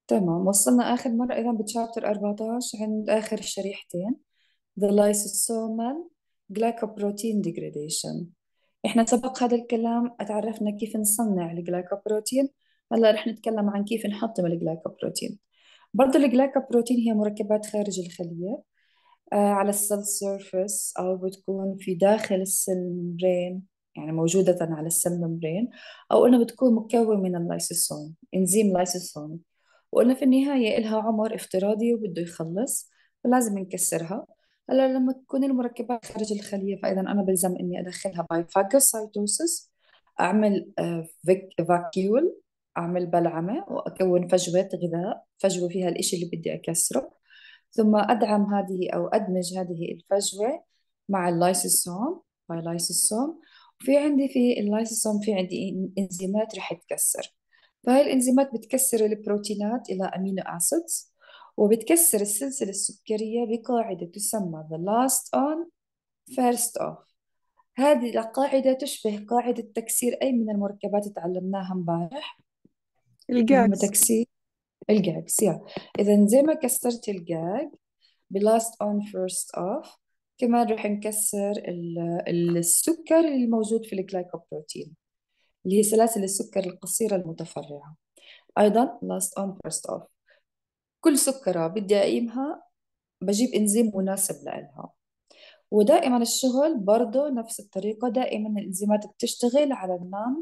تمام، وصلنا آخر مرة إذا بتشابتر 14 عند آخر الشريحتين the lysosomal glycoprotein degradation. إحنا سبق هذا الكلام اتعرفنا كيف نصنع الجلايكوبروتين. هلا رح نتكلم عن كيف نحطم الجلايكوبروتين. برضو الجلايكوبروتين هي مركبات خارج الخلية، على السيل سيرفيس أو بتكون في داخل السيل ممبرين، يعني موجودة على السيل ممبرين، أو إنها بتكون مكون من اللايسوسوم، إنزيم لايسوسوم. وقلنا في النهاية إلها عمر افتراضي وبده يخلص، فلازم نكسرها. هلا لما تكون المركبات خارج الخلية فإذا أنا بلزم إني أدخلها باي فاجوسايتوسيس، أعمل فاكيول، أعمل بلعمة وأكون فجوة غذاء، فجوة فيها الإشي اللي بدي أكسره، ثم أدعم هذه أو أدمج هذه الفجوة مع اللايسوسوم باي لايسوسوم. وفي عندي في اللايسوسوم في عندي إنزيمات رح تكسر. فهي الإنزيمات بتكسر البروتينات إلى أمينو أسيدز، وبتكسر السلسلة السكرية بقاعدة تسمى the last on first off. هذه القاعدة تشبه قاعدة تكسير أي من المركبات تعلمناها امبارح، اللي هم الجاكس. تكسير الجاكس. إذا زي ما كسرت الجاك بلاست اون فيرست اوف، كمان رح نكسر السكر الموجود في الجلايكوبروتين، اللي هي سلاسل السكر القصيرة المتفرعة. أيضا لاست اون فيرست اوف، كل سكرة بدي أقيمها بجيب إنزيم مناسب لها. ودائما الشغل برضه نفس الطريقة، دائما الإنزيمات بتشتغل على النون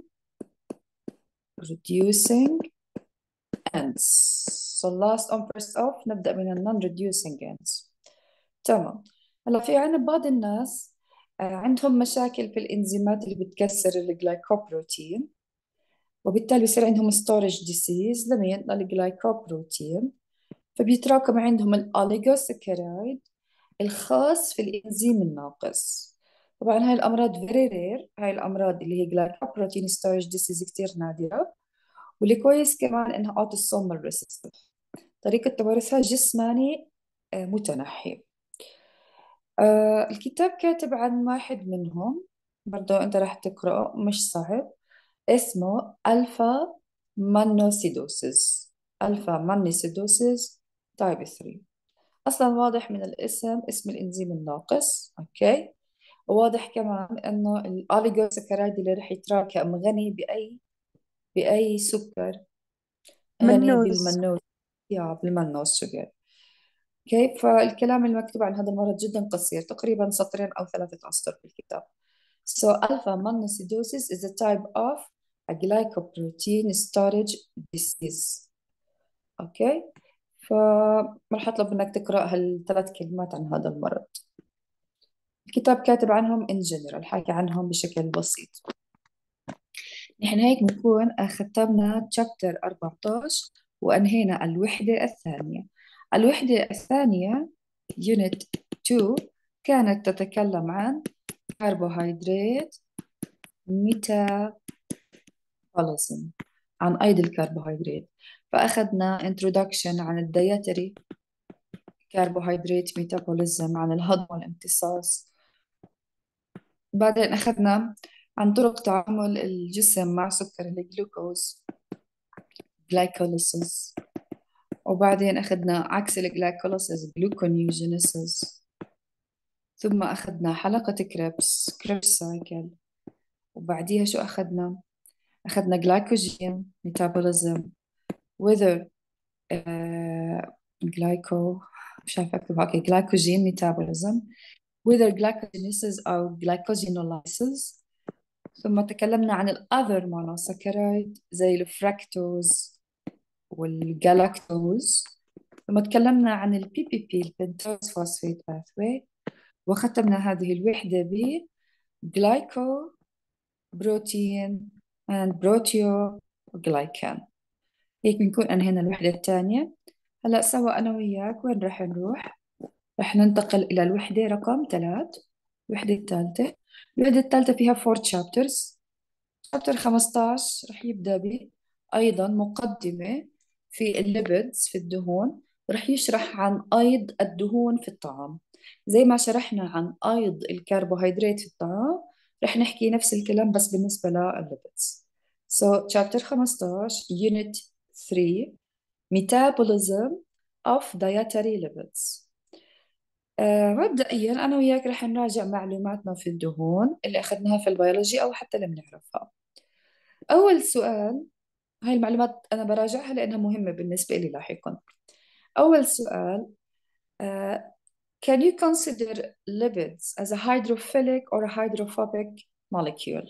reducing ends. So last on first off نبدأ من النون reducing ends. تمام. هلا في عنا بعض الناس عندهم مشاكل في الإنزيمات اللي بتكسر الجلايكوبروتين، وبالتالي بيصير عندهم ستورج ديسيز لما ينقل الجلايكوبروتين، فبيتراكم عندهم الأوليغوساكرايد الخاص في الإنزيم الناقص. طبعا هاي الأمراض very rare، هاي الأمراض اللي هي جلايكوبروتين ستورج ديسيز كتير نادرة، واللي كويس كمان إنها autosomal recessive، طريقة تورثها جسماني متنحي. الكتاب كاتب عن واحد منهم، برضو أنت راح تقرأه مش صعب، اسمه ألفا مانوسيدوسيس. ألفا مانوسيدوسيس تايب 3. أصلا واضح من الاسم، اسم الإنزيم الناقص، أوكي. وواضح كمان إنه الأوليغوساكرايد اللي رح يتراكم غني بأي سكر، غني منوز. بالمنوز، بالمنوز شوجر. اوكي، فالكلام المكتوب عن هذا المرض جدا قصير، تقريبا سطرين أو 3 أسطر في الكتاب. So alpha monoacidosis is a type of a glycoprotein storage disease. اوكي، فراح اطلب منك تقرأ هال3 كلمات عن هذا المرض. الكتاب كاتب عنهم in general، حكي عنهم بشكل بسيط. نحن هيك بنكون ختمنا chapter 14 وأنهينا الوحدة الثانية. الوحدة الثانية unit 2 كانت تتكلم عن كربوهيدرات ميتابوليزم، عن أيض الكربوهيدرات. فأخذنا introduction عن الدياتري كربوهيدرات ميتابوليزم، عن الهضم والامتصاص. بعدين أخذنا عن طرق تعامل الجسم مع سكر الجلوكوز glycolysis. وبعدين أخذنا عكس الجلايكوليسيس gluconeogenesis. ثم أخذنا حلقة كريبس سايكل. وبعديها شو أخذنا؟ أخذنا جلايكوجين ميتابوليزم whether جلايكو مش عارفة أكتب، أوكي، جلايكوجين ميتابوليزم whether glycogenesis أو glycogenolysis. ثم تكلمنا عن ال other monosaccharide زي الفركتوز والجلاكتوز. ثم تكلمنا عن ال PPP البنتوز فوسفات باثوي. وختمنا هذه الوحدة ب glyco protein and proteoglycan. هيك بنكون أنهينا الوحدة الثانية. هلأ سوا أنا وياك وين رح نروح؟ رح ننتقل إلى الوحدة رقم 3، الوحدة الثالثة. الوحدة الثالثة فيها 4 chapters. chapter 15 رح يبدأ أيضا مقدمة في الليبيدز، في الدهون. رح يشرح عن أيض الدهون في الطعام، زي ما شرحنا عن أيض الكربوهيدرات في الطعام، رح نحكي نفس الكلام بس بالنسبة للليبيدز. So chapter 15 unit 3 metabolism of dietary lipids. مبدئيا أنا وياك رح نراجع معلوماتنا في الدهون اللي أخذناها في البيولوجي أو حتى اللي بنعرفها. أول سؤال، هاي المعلومات أنا براجعها لأنها مهمة بالنسبة لي لاحقا. أول سؤال، can you consider lipids as a hydrophilic or a hydrophobic molecule?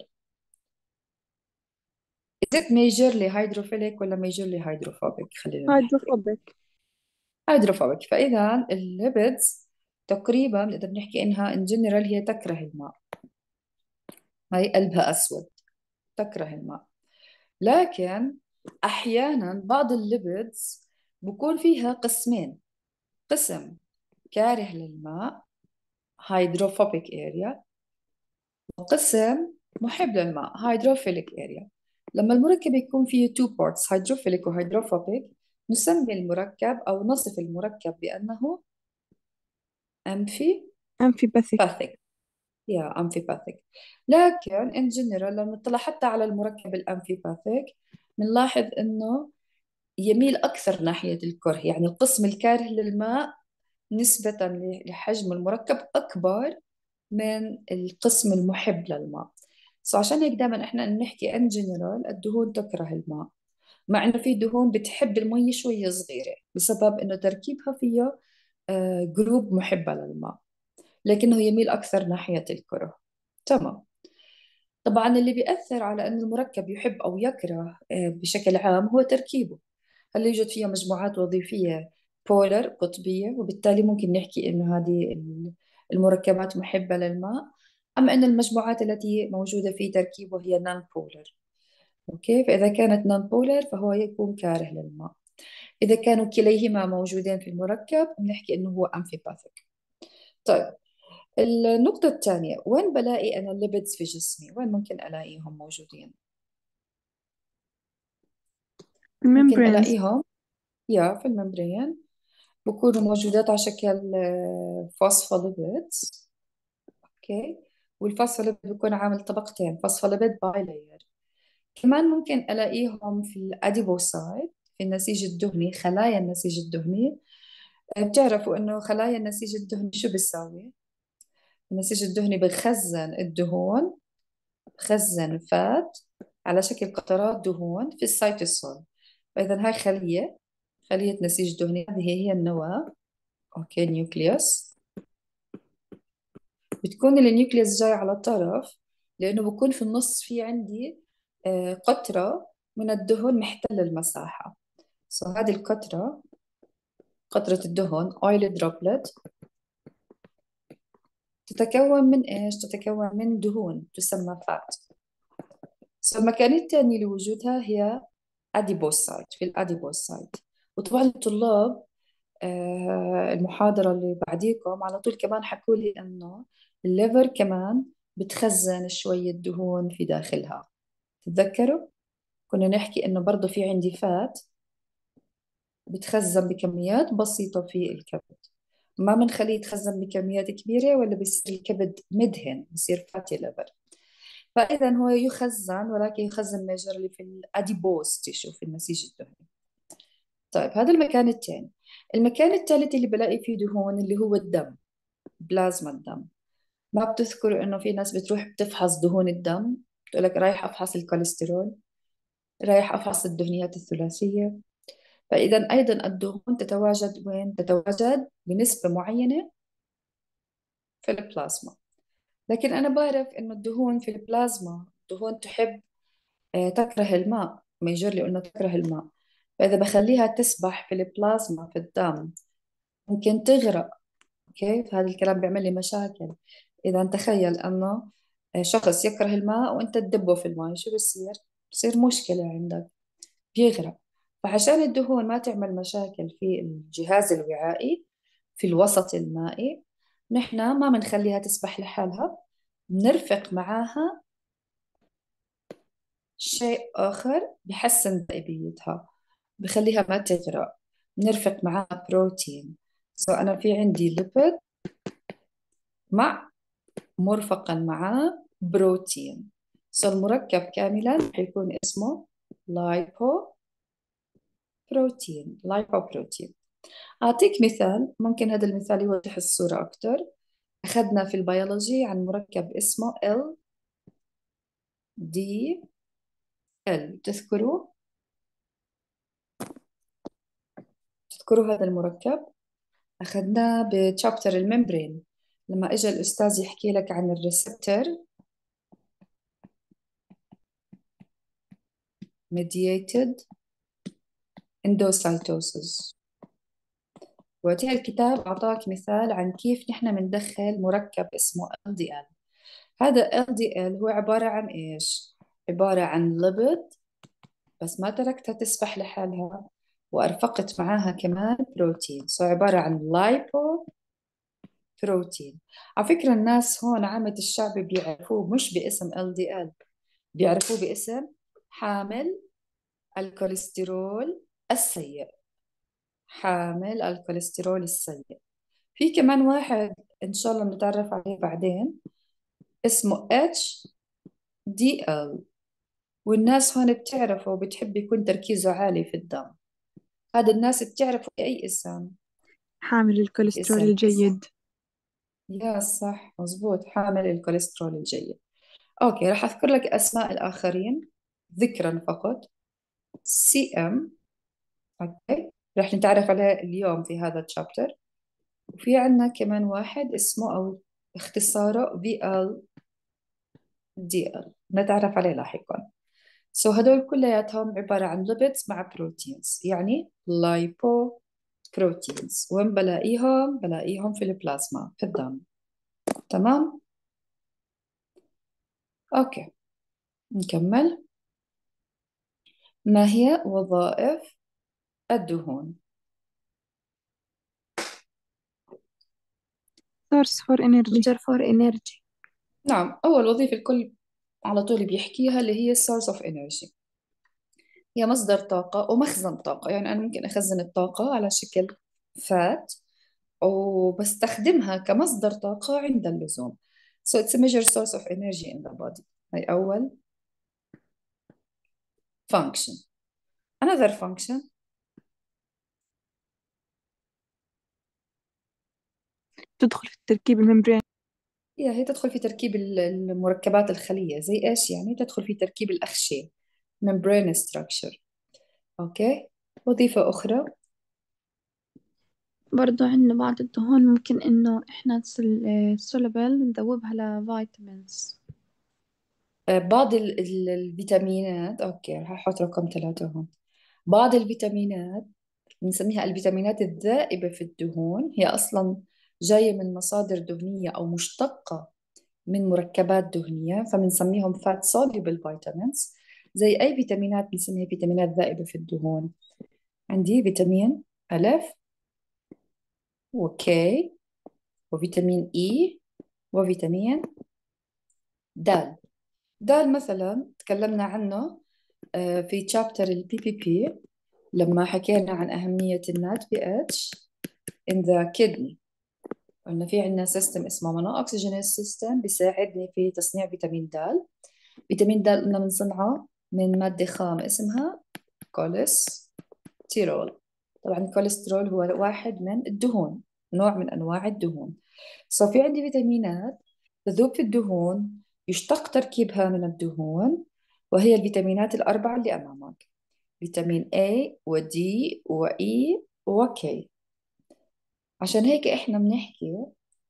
Is it majorly hydrophilic ولا majorly hydrophobic؟ خلينا نحكي هيدروفوبيك. hydrophobic. فإذا الليبيدز تقريبا نقدر نحكي إنها in general هي تكره الماء، هاي قلبها أسود، تكره الماء. لكن أحيانا بعض الليبيدز بكون فيها قسمين، قسم كاره للماء hydrophobic area، وقسم محب للماء hydrophilic area. لما المركب يكون فيه two parts hydrophilic و hydrophobic نسمي المركب أو نصف المركب بأنه أمفيباثيك. amphipathic. يا amphipathic. لكن in general لما نطلع حتى على المركب الامفيباثيك بنلاحظ انه يميل اكثر ناحيه الكره، يعني القسم الكاره للماء نسبه لحجم المركب اكبر من القسم المحب للماء. عشان هيك دائما احنا نحكي in general الدهون تكره الماء، مع انه في دهون بتحب المي شويه صغيره بسبب انه تركيبها فيها جروب محبه للماء، لكنه يميل اكثر ناحيه الكره. تمام. طبعا اللي بيأثر على أن المركب يحب أو يكره بشكل عام هو تركيبه. هل يوجد فيه مجموعات وظيفية بولر قطبية، وبالتالي ممكن نحكي أنه هذه المركبات محبة للماء، أم أن المجموعات التي موجودة في تركيبه هي نون بولر. أوكي، فإذا كانت نون بولر فهو يكون كاره للماء. إذا كانوا كليهما موجودين في المركب نحكي أنه هو أمفيباثيك. طيب، النقطة الثانية، وين بلاقي أنا الليبيدز في جسمي؟ وين ممكن ألاقيهم موجودين؟ ممكن الممبرينز. ألاقيهم في الممبرين، بكونوا موجودات على شكل فوسفوليبيدز. أوكي، والفوسفوليبيد بيكون عامل طبقتين، فوسفوليبيد باي لاير. كمان ممكن ألاقيهم في الأديبوسايت، في النسيج الدهني، خلايا النسيج الدهني. بتعرفوا إنه خلايا النسيج الدهني شو بتساوي؟ النسيج الدهني بخزن الدهون، بخزن فات على شكل قطرات دهون في السيتوسول. فإذا هاي خلية نسيج دهني، هذه هي النواة. أوكي، نيوكليوس. بتكون النيوكليوس جاي على الطرف لأنه بكون في النص في عندي قطرة من الدهن محتل المساحة. هذه القطرة، قطرة الدهن oil droplet، تتكون من إيش؟ تتكون من دهون تسمى فات. المكان الثاني لوجودها هي أديبوسايت، في الأديبوسايت. وطبعا الطلاب المحاضرة اللي بعديكم على طول كمان حكوا لي إنه الليفر كمان بتخزن شوية دهون في داخلها. تتذكروا كنا نحكي إنه برضو في عندي فات بتخزن بكميات بسيطة في الكبد، ما بنخليه يتخزن بكميات كبيرة ولا بيصير الكبد مدهن، بيصير فاتي ليفر. فإذا هو يخزن، ولكن يخزن ميجرلي في الأديبوز تيشو، في النسيج الدهني. طيب، هذا المكان الثاني. المكان الثالث اللي بلاقي فيه دهون اللي هو الدم، بلازما الدم. ما بتذكروا انه في ناس بتروح بتفحص دهون الدم، بتقول لك رايح افحص الكوليسترول، رايح افحص الدهنيات الثلاثية. فاذا ايضا الدهون تتواجد وين؟ تتواجد بنسبة معينة في البلازما. لكن انا بعرف انه الدهون في البلازما دهون تحب تكره الماء، ميجرلي قلنا تكره الماء. فاذا بخليها تسبح في البلازما في الدم ممكن تغرق. كيف هذا الكلام بيعمل لي مشاكل؟ إذا تخيل أنه شخص يكره الماء وأنت تدبه في الماء، شو بصير؟ بصير مشكلة عندك، بيغرق. فعشان الدهون ما تعمل مشاكل في الجهاز الوعائي في الوسط المائي، نحن ما بنخليها تسبح لحالها، بنرفق معاها شيء آخر بحسن دائبيتها، بخليها ما تغرق. بنرفق معاها بروتين. أنا في عندي ليبيد مع مرفقا معاه بروتين. المركب كاملا حيكون اسمه لايبو بروتين لايبوبروتين. أعطيك مثال، ممكن هذا المثال يوضح الصورة أكثر. أخذنا في البيولوجي عن مركب اسمه LDL، تذكروا هذا المركب؟ أخذناه بتشابتر الممبرين، لما إجا الأستاذ يحكي لك عن الريسبتور mediated endocytosis. وقتها الكتاب أعطاك مثال عن كيف نحن بندخل مركب اسمه LDL. هذا LDL هو عبارة عن إيش؟ عبارة عن ليبيد، بس ما تركتها تسبح لحالها وأرفقت معاها كمان بروتين، عبارة عن لايبو بروتين. على فكرة الناس هون عامة الشعب بيعرفوه مش باسم LDL، بيعرفوه باسم حامل الكوليسترول السيء. حامل الكوليسترول السيء. في كمان واحد إن شاء الله بنتعرف عليه بعدين اسمه HDL، والناس هون بتعرفه وبتحب يكون تركيزه عالي في الدم. هذا الناس بتعرفه بأي اسم؟ حامل الكوليسترول اسم الجيد. يا صح مزبوط، حامل الكوليسترول الجيد. أوكي، راح أذكر لك أسماء الآخرين ذكرا فقط. CM، أوكي، راح نتعرف عليه اليوم في هذا الشابتر. وفي عندنا كمان واحد اسمه أو اختصاره VLDL، نتعرف عليه لاحقا. هدول كلياتهم عبارة عن ليبيدز مع بروتينز، يعني لايبو بروتينز. وين بلاقيهم؟ بلاقيهم في البلازما في الدم. تمام؟ أوكي، نكمل. ما هي وظائف الدهون؟ source for energy. مصدر فور انرجي. نعم، أول وظيفة الكل على طول بيحكيها اللي هي source of energy، هي مصدر طاقة ومخزن طاقة. يعني أنا ممكن أخزن الطاقة على شكل فات وبستخدمها كمصدر طاقة عند اللزوم. So it's a major source of energy in the body. هي أول function. Another function، تدخل في التركيب الممبرين. هي تدخل في تركيب المركبات الخلية. زي إيش يعني؟ تدخل في تركيب الأغشية membrane structure. أوكي، وظيفة أخرى، برضو عندنا بعض الدهون ممكن إنه إحنا السولبل نذوبها لفيتامينز. بعض الفيتامينات. أوكي، راح أحط رقم 3 هون. بعض الفيتامينات بنسميها الفيتامينات الذائبة في الدهون، هي أصلا جاية من مصادر دهنية أو مشتقة من مركبات دهنية، فبنسميهم fat soluble vitamins. زي أي فيتامينات بنسميها فيتامينات ذائبة في الدهون؟ عندي فيتامين ألف وكي وفيتامين إي وفيتامين د. د مثلا تكلمنا عنه في تشابتر البي بي بي لما حكينا عن أهمية النات بي اتش in the kidney. قلنا في عندنا سيستم اسمه مونو أكسجينيز سيستم بيساعدني في تصنيع فيتامين د. فيتامين د قلنا بنصنعه من مادة خام اسمها كوليسترول. طبعا الكوليسترول هو واحد من الدهون، نوع من أنواع الدهون. في عندي فيتامينات تذوب في الدهون، يشتق تركيبها من الدهون، وهي الفيتامينات الأربعة اللي أمامك: فيتامين A و D و E و K. عشان هيك إحنا بنحكي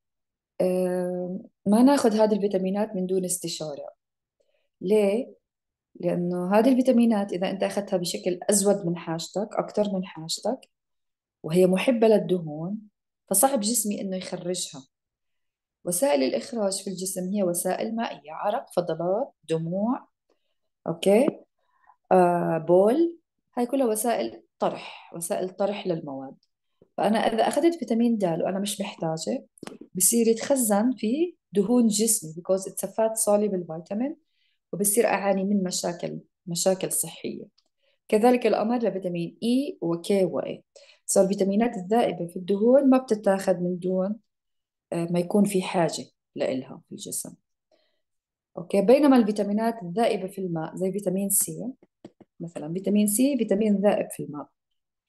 ما ناخذ هذه الفيتامينات من دون استشارة. ليه؟ لأنه هذه الفيتامينات إذا أنت أخذتها بشكل أزود من حاجتك، أكثر من حاجتك، وهي محبة للدهون، فصعب جسمي إنه يخرجها. وسائل الإخراج في الجسم هي وسائل مائية: عرق، فضلات، دموع، أوكي، بول. هاي كلها وسائل طرح، وسائل طرح للمواد. فأنا إذا أخذت فيتامين د وأنا مش محتاجة، بصير يتخزن في دهون جسمي because it's a fat soluble vitamin، وبصير أعاني من مشاكل صحية. كذلك الأمر لفيتامين إي وكي وإي. الفيتامينات الذائبة في الدهون ما بتتاخذ من دون ما يكون في حاجة لإلها في الجسم. أوكي، بينما الفيتامينات الذائبة في الماء زي فيتامين سي مثلا، فيتامين سي فيتامين ذائب في الماء،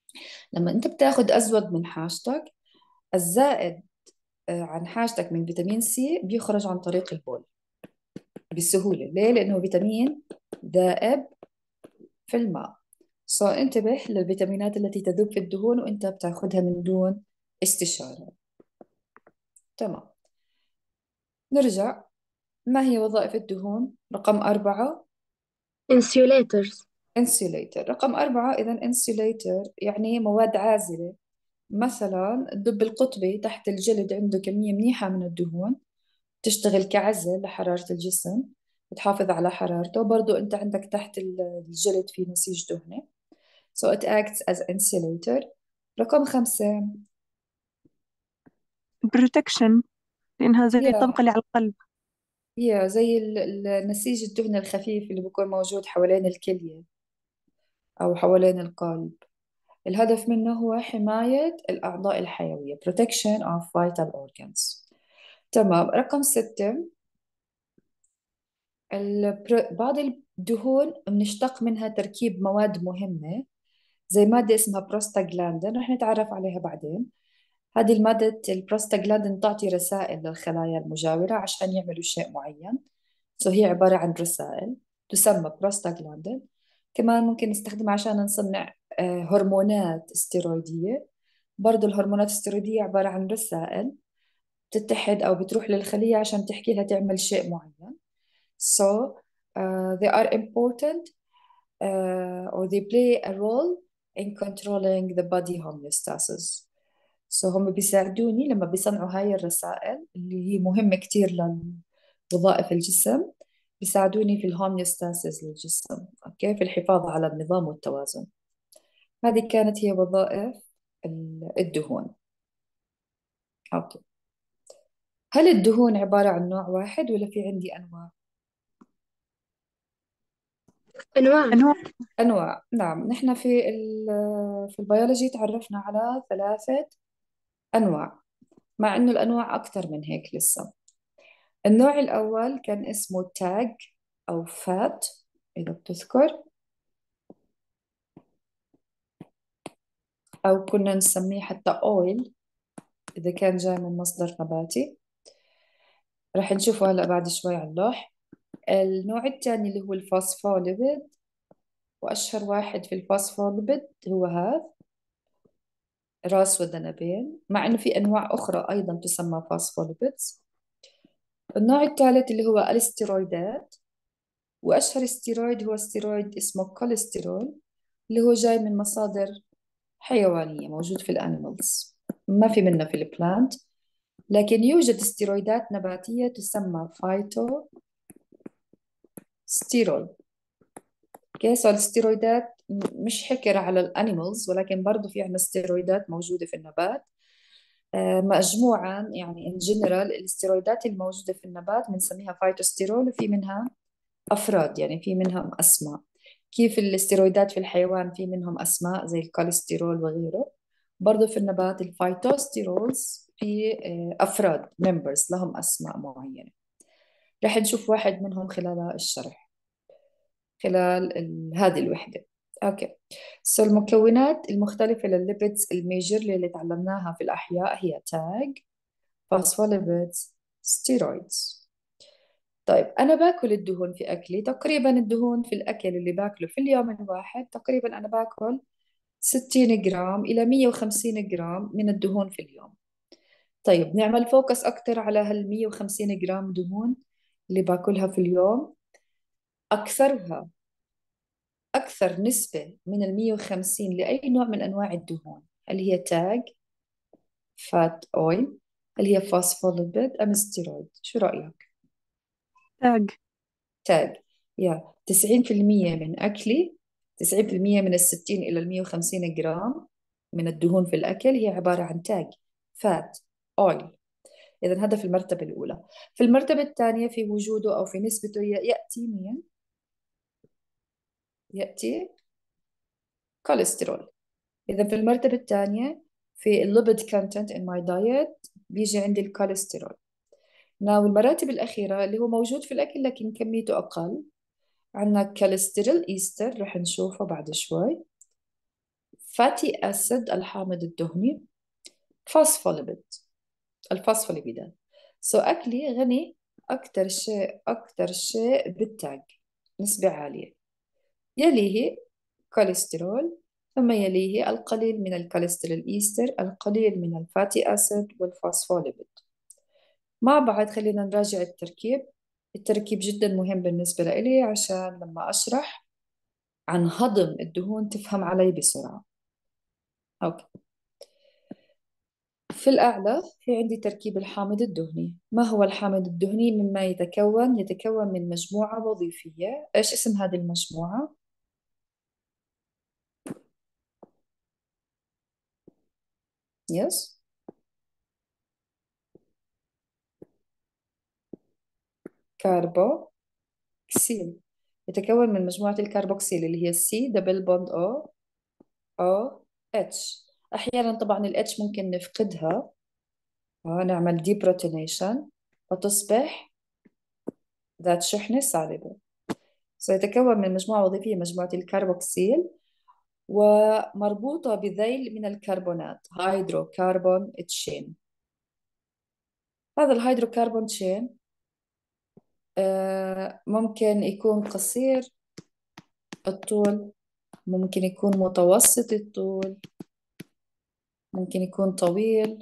لما أنت بتاخد أزود من حاجتك، الزائد عن حاجتك من فيتامين سي بيخرج عن طريق البول بسهولة. ليه؟ لأنه فيتامين دائب في الماء. انتبه للفيتامينات التي تذوب في الدهون وأنت بتاخدها من دون استشارة. تمام، نرجع. ما هي وظائف الدهون؟ رقم 4 insulators. انسيوليتر. رقم 4 إذا انسيوليتر يعني مواد عازلة. مثلا الدب القطبي تحت الجلد عنده كمية منيحة من الدهون، تشتغل كعزل لحرارة الجسم، بتحافظ على حرارته. برضو أنت عندك تحت الجلد في نسيج دهني. so it acts as insulator. رقم 5 بروتكشن، لأنها زي الطبقة يا اللي على القلب. يا زي النسيج الدهني الخفيف اللي بيكون موجود حوالين الكلية أو حوالين القلب. الهدف منه هو حماية الأعضاء الحيوية protection of vital organs. تمام. رقم 6 بعض الدهون بنشتق منها تركيب مواد مهمة زي مادة اسمها بروستاجلاندين، رح نتعرف عليها بعدين. هذه المادة البروستاجلاندين تعطي رسائل للخلايا المجاورة عشان يعملوا شيء معين. هي عبارة عن رسائل تسمى بروستاجلاندين. كمان ممكن نستخدمها عشان نصنع هرمونات استيرويدية. برضو الهرمونات الاستيرويدية عبارة عن رسائل بتتحد أو بتروح للخلية عشان تحكي لها تعمل شيء معين. So they are important or they play a role in controlling the body homeostasis. So هم بيساعدوني لما بيصنعوا هاي الرسائل اللي هي مهمة كتير لوظائف الجسم، بيساعدوني في الهوميوستاسيس للجسم، أوكي، في الحفاظ على النظام والتوازن. هذه كانت هي وظائف الدهون. أوكي، هل الدهون عبارة عن نوع واحد ولا في عندي أنواع؟ أنواع. أنواع. أنواع، نعم. نحن في البيولوجي تعرفنا على 3 أنواع، مع إنه الأنواع أكثر من هيك لسه. النوع الأول كان اسمه تاج أو فات إذا بتذكر، أو كنا نسميه حتى أويل إذا كان جاي من مصدر نباتي. رح نشوفه هلأ بعد شوي على اللوح. النوع الثاني اللي هو الفوسفوليبيد، وأشهر واحد في الفوسفوليبيد هو هذا، راس وذنبين، مع إنه في أنواع أخرى أيضا تسمى فوسفوليبيدز. النوع الثالث اللي هو الاستيرويدات، وأشهر استيرويد هو استيرويد اسمه كوليسترول، اللي هو جاي من مصادر حيوانية موجود في الأنيمالز، ما في منه في البلانت. لكن يوجد استيرويدات نباتية تسمى فايتو ستيرول. سو الستيرويدات مش حكر على الأنيمالز، ولكن برضو في عندنا ستيرويدات موجودة في النبات. مجموعا يعني in general الاستيرويدات الموجودة في النبات بنسميها فايتوستيرول، وفي منها أفراد يعني في منهم أسماء. كيف الاستيرويدات في الحيوان في منهم أسماء زي الكوليسترول وغيره، برضو في النبات الفايتوستيرولز في أفراد members لهم أسماء معينة. رح نشوف واحد منهم خلال الشرح خلال هذه الوحدة. أوكي، المكونات المختلفة للليبيدز الميجر اللي تعلمناها في الأحياء هي تاج، فوسفوليبيدز، ستيرويدز. طيب أنا باكل الدهون في أكلي، تقريبا الدهون في الأكل اللي باكله في اليوم الواحد تقريبا أنا باكل 60 جرام إلى 150 جرام من الدهون في اليوم. طيب نعمل فوكس أكتر على هال 150 جرام دهون اللي باكلها في اليوم. أكثر نسبة من ال 150 لأي نوع من أنواع الدهون، هل هي تاج، فات أويل، هل هي فوسفوليبيد أم ستيرويد؟ شو رأيك؟ تاج. تاج. 90% من أكلي، 90% من 60 إلى 150 جرام من الدهون في الأكل هي عبارة عن تاج، فات أويل. إذا هذا في المرتبة الأولى. في المرتبة الثانية في وجوده أو في نسبته يأتي مين؟ يأتي كوليسترول. إذا في المرتبة الثانية في الليبيد كونتنت in my diet بيجي عندي الكوليسترول. المراتب الأخيرة اللي هو موجود في الأكل لكن كميته أقل، عندنا كوليسترول إيستر رح نشوفه بعد شوي. فاتي أسيد الحامض الدهني، فوسفوليبيد الفوسفوليبيدات. أكلي غني أكتر شيء بالتاج، نسبة عالية. يليه كوليسترول، ثم يليه القليل من الكوليسترول إيستر، القليل من الفاتي أسيد والفوسفوليبيد. مع بعض خلينا نراجع التركيب. التركيب جدا مهم بالنسبة لي عشان لما أشرح عن هضم الدهون تفهم علي بسرعة. أوكي. في الأعلى في عندي تركيب الحامض الدهني. ما هو الحامض الدهني؟ مما يتكون من مجموعة وظيفية. إيش اسم هذه المجموعة؟ يس، كاربوكسيل. يتكون من مجموعة الكربوكسيل اللي هي C دبل بوند O H. أحيانا طبعا ال H ممكن نفقدها، نعمل ديبروتونيشن وتصبح ذات شحنة سالبة. سيتكون من مجموعة وظيفية، مجموعة الكربوكسيل، ومربوطة بذيل من الكربونات، هيدروكربون تشين. هذا الهيدروكربون تشين ممكن يكون قصير الطول، ممكن يكون متوسط الطول، ممكن يكون طويل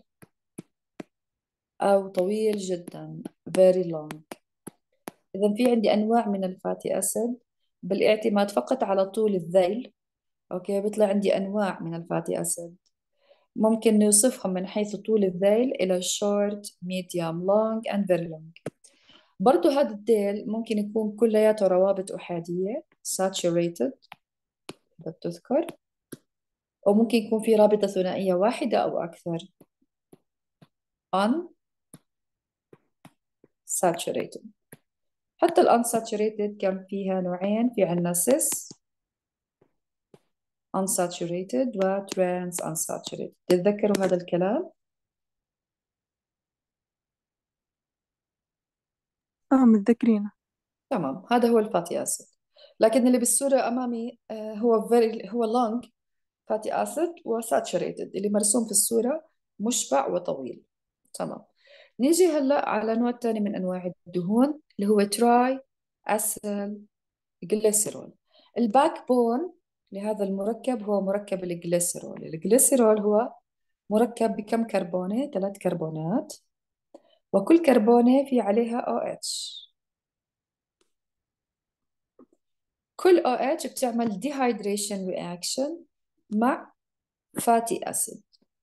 أو طويل جدا very long. إذا في عندي أنواع من الفاتي أسيد بالاعتماد فقط على طول الذيل. أوكي، بيطلع عندي أنواع من الفاتي أسيد ممكن نوصفهم من حيث طول الذيل إلى short, medium, long and very long. برضو هذا الذيل ممكن يكون كلياته روابط أحادية saturated، إذا بتذكر، أو ممكن يكون في رابطة ثنائية واحدة أو أكثر unsaturated. حتى ال unsaturated كان فيها نوعين، في عنا cis unsaturated و trans unsaturated. تتذكروا هذا الكلام؟ متذكرينه. تمام، هذا هو الفاتي أسيد. لكن اللي بالصورة أمامي هو long fatty acid وsaturated، اللي مرسوم في الصورة مشبع وطويل. تمام. نيجي هلأ على نوع تاني من أنواع الدهون اللي هو تراي أسيل جليسيرول. الباك بون لهذا المركب هو مركب الجليسيرول. الجليسيرول هو مركب بكم كربونة؟ 3 كربونات، وكل كربونة في عليها OH. كل OH بتعمل dehydration reaction مع fatty acid.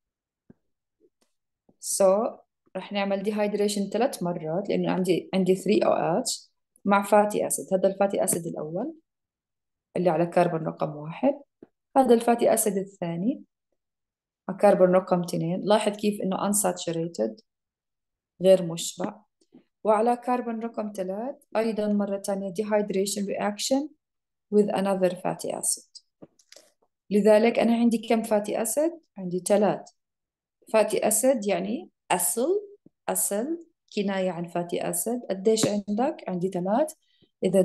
رح نعمل dehydration 3 مرات لأنه عندي 3 OH مع fatty acid. هذا الفاتي أسيد الأول اللي على كربون رقم 1، هذا الفاتي أسيد الثاني على كربون رقم 2. لاحظ كيف إنه unsaturated غير مشبع. وعلى كربون رقم 3 أيضا مرة ثانية dehydration reaction with another fatty acid. لذلك أنا عندي كم فاتي أسيد؟ عندي 3 فاتي أسيد، يعني أصل كناية عن فاتي أسيد. قديش عندك؟ عندي 3. إذا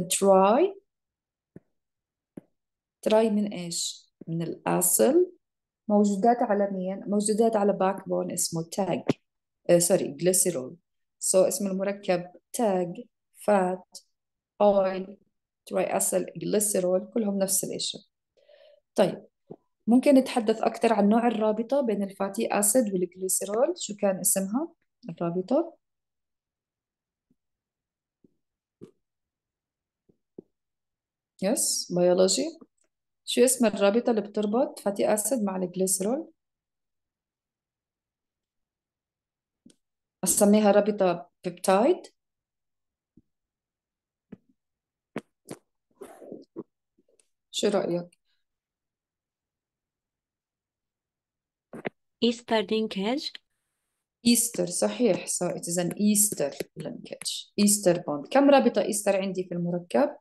تراي من إيش؟ من الأصل، موجودات على مين؟ موجودات على باك بون اسمه تاج، سوري جليسيرول. اسم المركب تاج، فات، أويل، تراي أصل، جليسيرول، كلهم نفس الإشي. طيب، ممكن نتحدث أكثر عن نوع الرابطة بين الفاتي أسيد والجليسيرول. شو كان اسمها الرابطة؟ يس، بيولوجي. شو اسم الرابطة اللي بتربط فاتي أسيد مع الجليسيرول؟ أسميها رابطة بيبتايد. شو رأيك؟ Easter linkage. إيستر، صحيح. it is an Easter linkage. إيستر بوند. كم رابطة إيستر عندي في المركب؟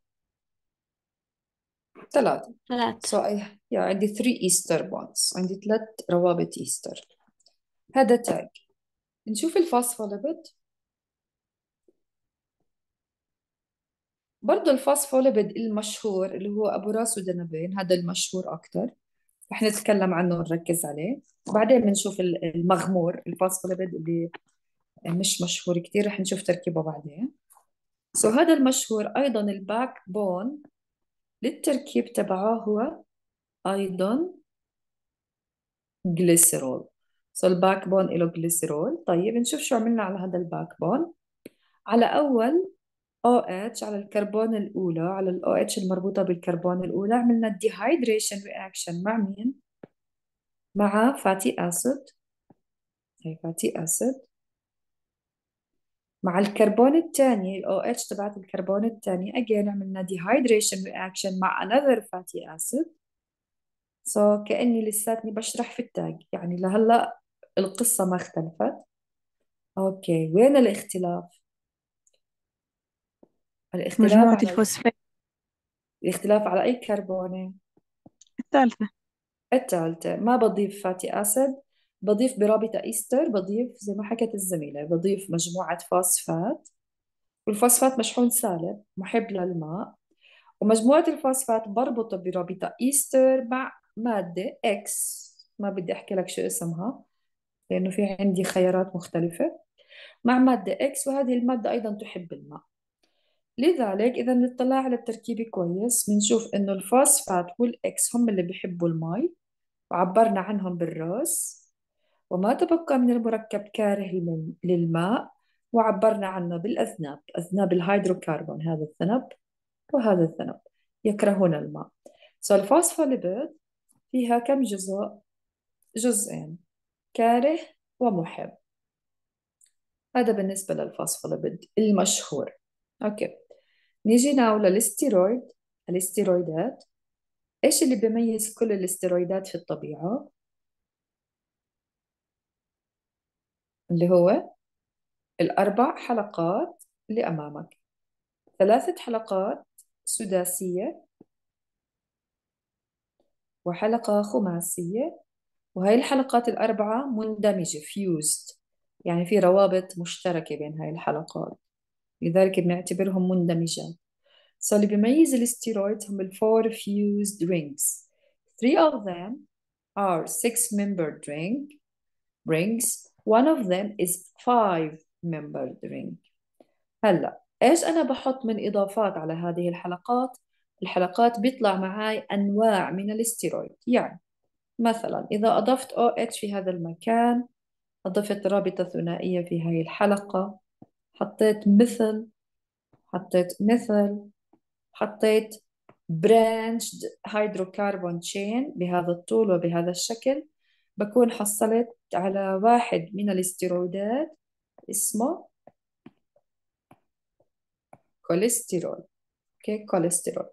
3. عندي 3 إيستر بوندز، عندي 3 روابط إيستر. هذا تاج. نشوف الفوسفوليبيد. برضو الفوسفوليبيد المشهور اللي هو أبو راس ودنبين، هذا المشهور أكتر. رح نتكلم عنه ونركز عليه، وبعدين بنشوف المغمور الفوسفوليبيد اللي مش مشهور كتير، رح نشوف تركيبه بعدين. هذا المشهور أيضا الباك بون للتركيب تبعه هو أيضا جليسرول. الباك بون له جليسرول. طيب نشوف شو عملنا على هذا الباك بون. على أول OH، على الكربون الأولى، على ال OH المربوطة بالكربون الأولى، عملنا الديهايدريشن رياكشن مع مين؟ مع فاتي أسيد. هي فاتي أسيد مع الكربون الثاني ال OH تبعت الكربون الثاني، again عملنا dehydration reaction مع another fatty acid. كأني لساتني بشرح في التاج، يعني لهلا القصة ما اختلفت. اوكي، وين الاختلاف؟ الاختلاف مجموعة على الفوسفات الاختلاف على أي كربونة؟ الثالثة. الثالثة. ما بضيف فاتي أسيد، بضيف برابطة إيستر، بضيف زي ما حكت الزميلة، بضيف مجموعة فوسفات، والفوسفات مشحون سالب محب للماء، ومجموعة الفوسفات بربطه برابطة إيستر مع مادة إكس، ما بدي أحكي لك شو اسمها لأنه في عندي خيارات مختلفة، مع مادة إكس، وهذه المادة أيضا تحب الماء. لذلك إذا نطلع على التركيب كويس بنشوف إنه الفوسفات والإكس هم اللي بيحبوا الماء، وعبرنا عنهم بالروز، وما تبقى من المركب كاره للماء، وعبرنا عنه بالأذناب، أذناب الهيدروكربون، هذا الذنب وهذا الذنب يكرهون الماء. الفوسفوليبيد فيها كم جزء؟ جزئين، كاره ومحب. هذا بالنسبة للفوسفوليبيد المشهور. أوكي، نيجي ناو للستيرويد. الاستيرويدات، إيش اللي بيميز كل الاستيرويدات في الطبيعة؟ اللي هو الأربع حلقات اللي أمامك، 3 حلقات سداسية وحلقة خماسية، وهي الحلقات الأربعة مندمجة fused، يعني في روابط مشتركة بين هاي الحلقات، لذلك بنعتبرهم مندمجات. اللي بيميز الستيرويدز هم الفور fused rings. Three of them are six-membered rings. One of them is five-membered ring. هلا ايش انا بحط من اضافات على هذه الحلقات؟ الحلقات بيطلع معي انواع من الاستيرويد، يعني مثلا اذا اضفت OH في هذا المكان، أضفت رابطة ثنائية في هاي الحلقة، حطيت مثل، حطيت مثل، حطيت branched hydrocarbon chain بهذا الطول وبهذا الشكل، بكون حصلت على واحد من الاستيرويدات اسمه كوليسترول. اوكي، كوليسترول.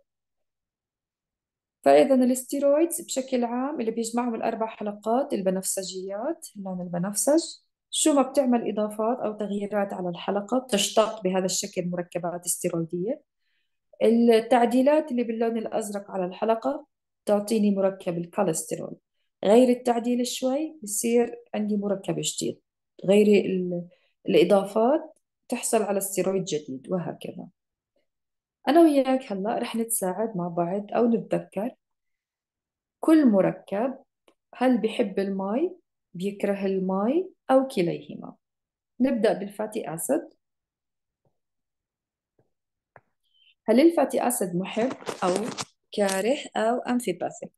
فإذا الاستيرويدز بشكل عام اللي بيجمعهم الأربع حلقات البنفسجيات، اللون البنفسج، شو ما بتعمل إضافات أو تغييرات على الحلقة بتشتق بهذا الشكل مركبات استيرويدية. التعديلات اللي باللون الأزرق على الحلقة تعطيني مركب الكوليسترول، غير التعديل شوي بصير عندي مركب جديد، غير الإضافات تحصل على استيرويد جديد، وهكذا. أنا وياك هلأ رح نتساعد مع بعض أو نتذكر كل مركب، هل بيحب الماء، بيكره الماء، أو كليهما. نبدأ بالفاتي أسيد. هل الفاتي أسيد محب أو كاره أو أمفيباثيك؟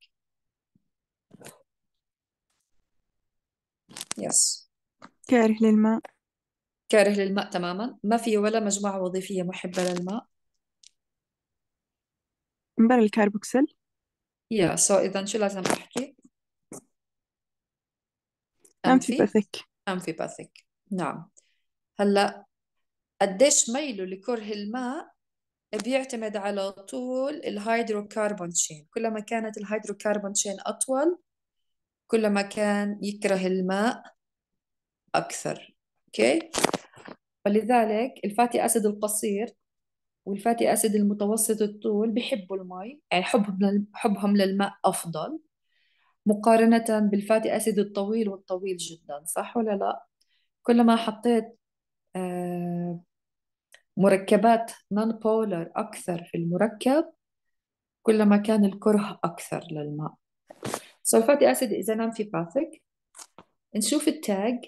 يس، كاره للماء. كاره للماء تماما، ما في ولا مجموعة وظيفية محبة للماء. مبر الكربوكسيل. إذا شو لازم أحكي؟ أمفي أمفيباثيك. أمفيباثيك. نعم. هلا قديش ميله لكره الماء بيعتمد على طول الهيدروكربون تشين، كلما كانت الهيدروكربون تشين أطول كلما كان يكره الماء أكثر. أوكي، ولذلك الفاتي أسيد القصير والفاتي أسيد المتوسط الطول بيحبوا الماء، يعني حبهم للماء أفضل مقارنة بالفاتي أسيد الطويل والطويل جدا، صح ولا لا؟ كلما حطيت آه، مركبات نون بولر أكثر في المركب كلما كان الكره أكثر للماء. So الفاتي أسيد is an amphibathic. نشوف التاج.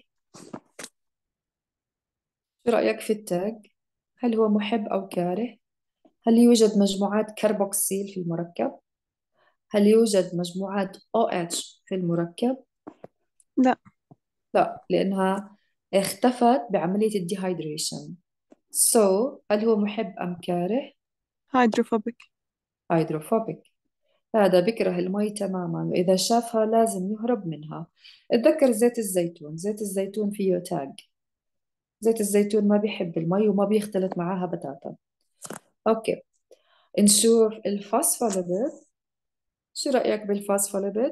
شو رأيك في التاج؟ هل هو محب أو كاره؟ هل يوجد مجموعات كربوكسيل في المركب؟ هل يوجد مجموعات OH في المركب؟ لا. لا، لأنها اختفت بعملية الديهايدريشن. So هل هو محب أم كاره؟ هيدروفوبيك. هيدروفوبيك. هذا بكره المي تماما، وإذا شافها لازم يهرب منها. اتذكر زيت الزيتون، زيت الزيتون فيه تاج. زيت الزيتون ما بيحب المي وما بيختلط معاها بتاتا. أوكي، نشوف الفوسفوليبيد. شو رأيك بالفوسفوليبيد؟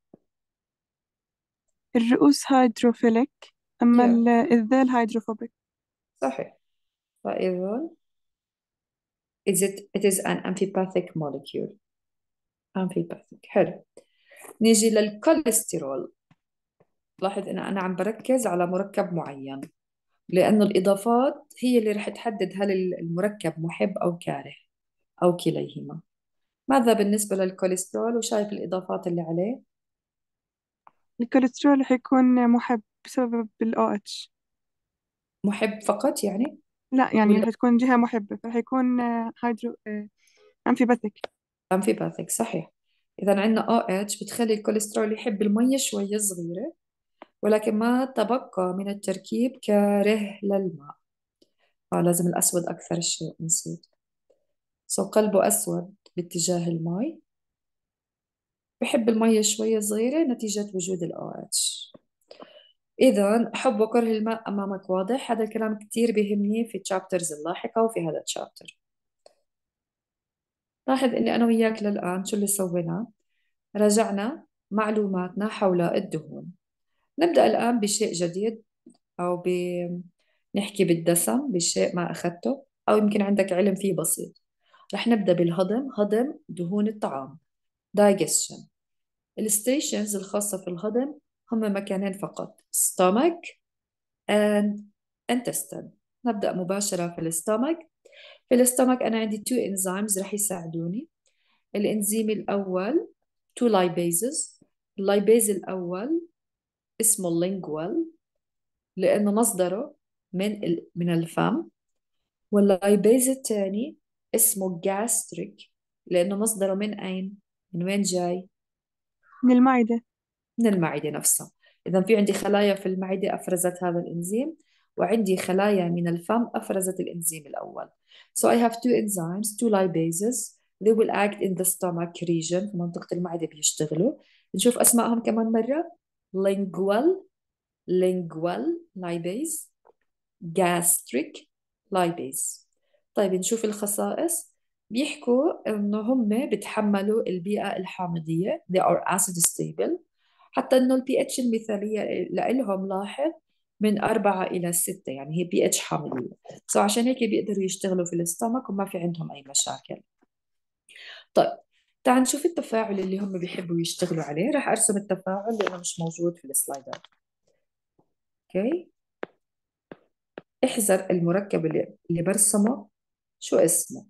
الرؤوس هيدروفيليك، أما يا الذيل هيدروفوبيك. صحيح. فإذا it is an amphipathic molecule. amphipathic. حلو. نيجي للكوليسترول. لاحظ إن أنا عم بركز على مركب معين، لأنه الإضافات هي اللي رح تحدد هل المركب محب أو كاره أو كليهما. ماذا بالنسبة للكوليسترول؟ وشايف الإضافات اللي عليه؟ الكوليسترول حيكون محب بسبب ال OH. محب فقط يعني؟ لا، يعني ولا حتكون جهة محبة فحيكون هيدرو أمفيباثيك. أمفيباثيك؟ صحيح. إذا عندنا OH بتخلي الكوليسترول يحب المية شوية صغيرة، ولكن ما تبقى من التركيب كاره للماء. لازم الأسود أكثر شيء، نسيت. قلبه أسود باتجاه المي، بحب المية شوية صغيرة نتيجة وجود ال OH. إذا حب وكره الماء أمامك واضح. هذا الكلام كتير بيهمني في الشابترز اللاحقة وفي هذا الشابتر. لاحظ إني أنا وياك للآن شو اللي سويناه. راجعنا معلوماتنا حول الدهون. نبدأ الآن بشيء جديد، أو نحكي بالدسم، بشيء ما أخذته أو يمكن عندك علم فيه بسيط. رح نبدأ بالهضم، هضم دهون الطعام، digestion. الستيشنز الخاصة في الهضم هم مكانين فقط: stomach and intestine. نبدأ مباشرة في الستومك. في الستومك أنا عندي two enzymes رح يساعدوني. الإنزيم الأول two lipases. اللايبيز الأول اسمه lingual لأنه مصدره من الفم، واللايبيز الثاني اسمه gastric لأنه مصدره من أين؟ من وين جاي؟ من المعدة. من المعدة نفسها. إذا في عندي خلايا في المعدة أفرزت هذا الإنزيم، وعندي خلايا من الفم أفرزت الإنزيم الأول. So I have two enzymes, two lipases. They will act in the stomach region، في منطقة المعدة بيشتغلوا. نشوف أسمائهم كمان مرة: lingual lipase، gastric lipase. طيب نشوف الخصائص. بيحكوا إنه هم بيتحملوا البيئة الحامضية. they are acid stable. حتى إنه البي اتش المثالية لهم لاحظ من 4 إلى 6، يعني هي بي اتش حامضية. عشان هيك بيقدروا يشتغلوا في الاستامك وما في عندهم أي مشاكل. طيب تعال نشوف التفاعل اللي هم بيحبوا يشتغلوا عليه. راح أرسم التفاعل لأنه مش موجود في السلايدات. أوكي، احذر المركب اللي برسمه شو اسمه.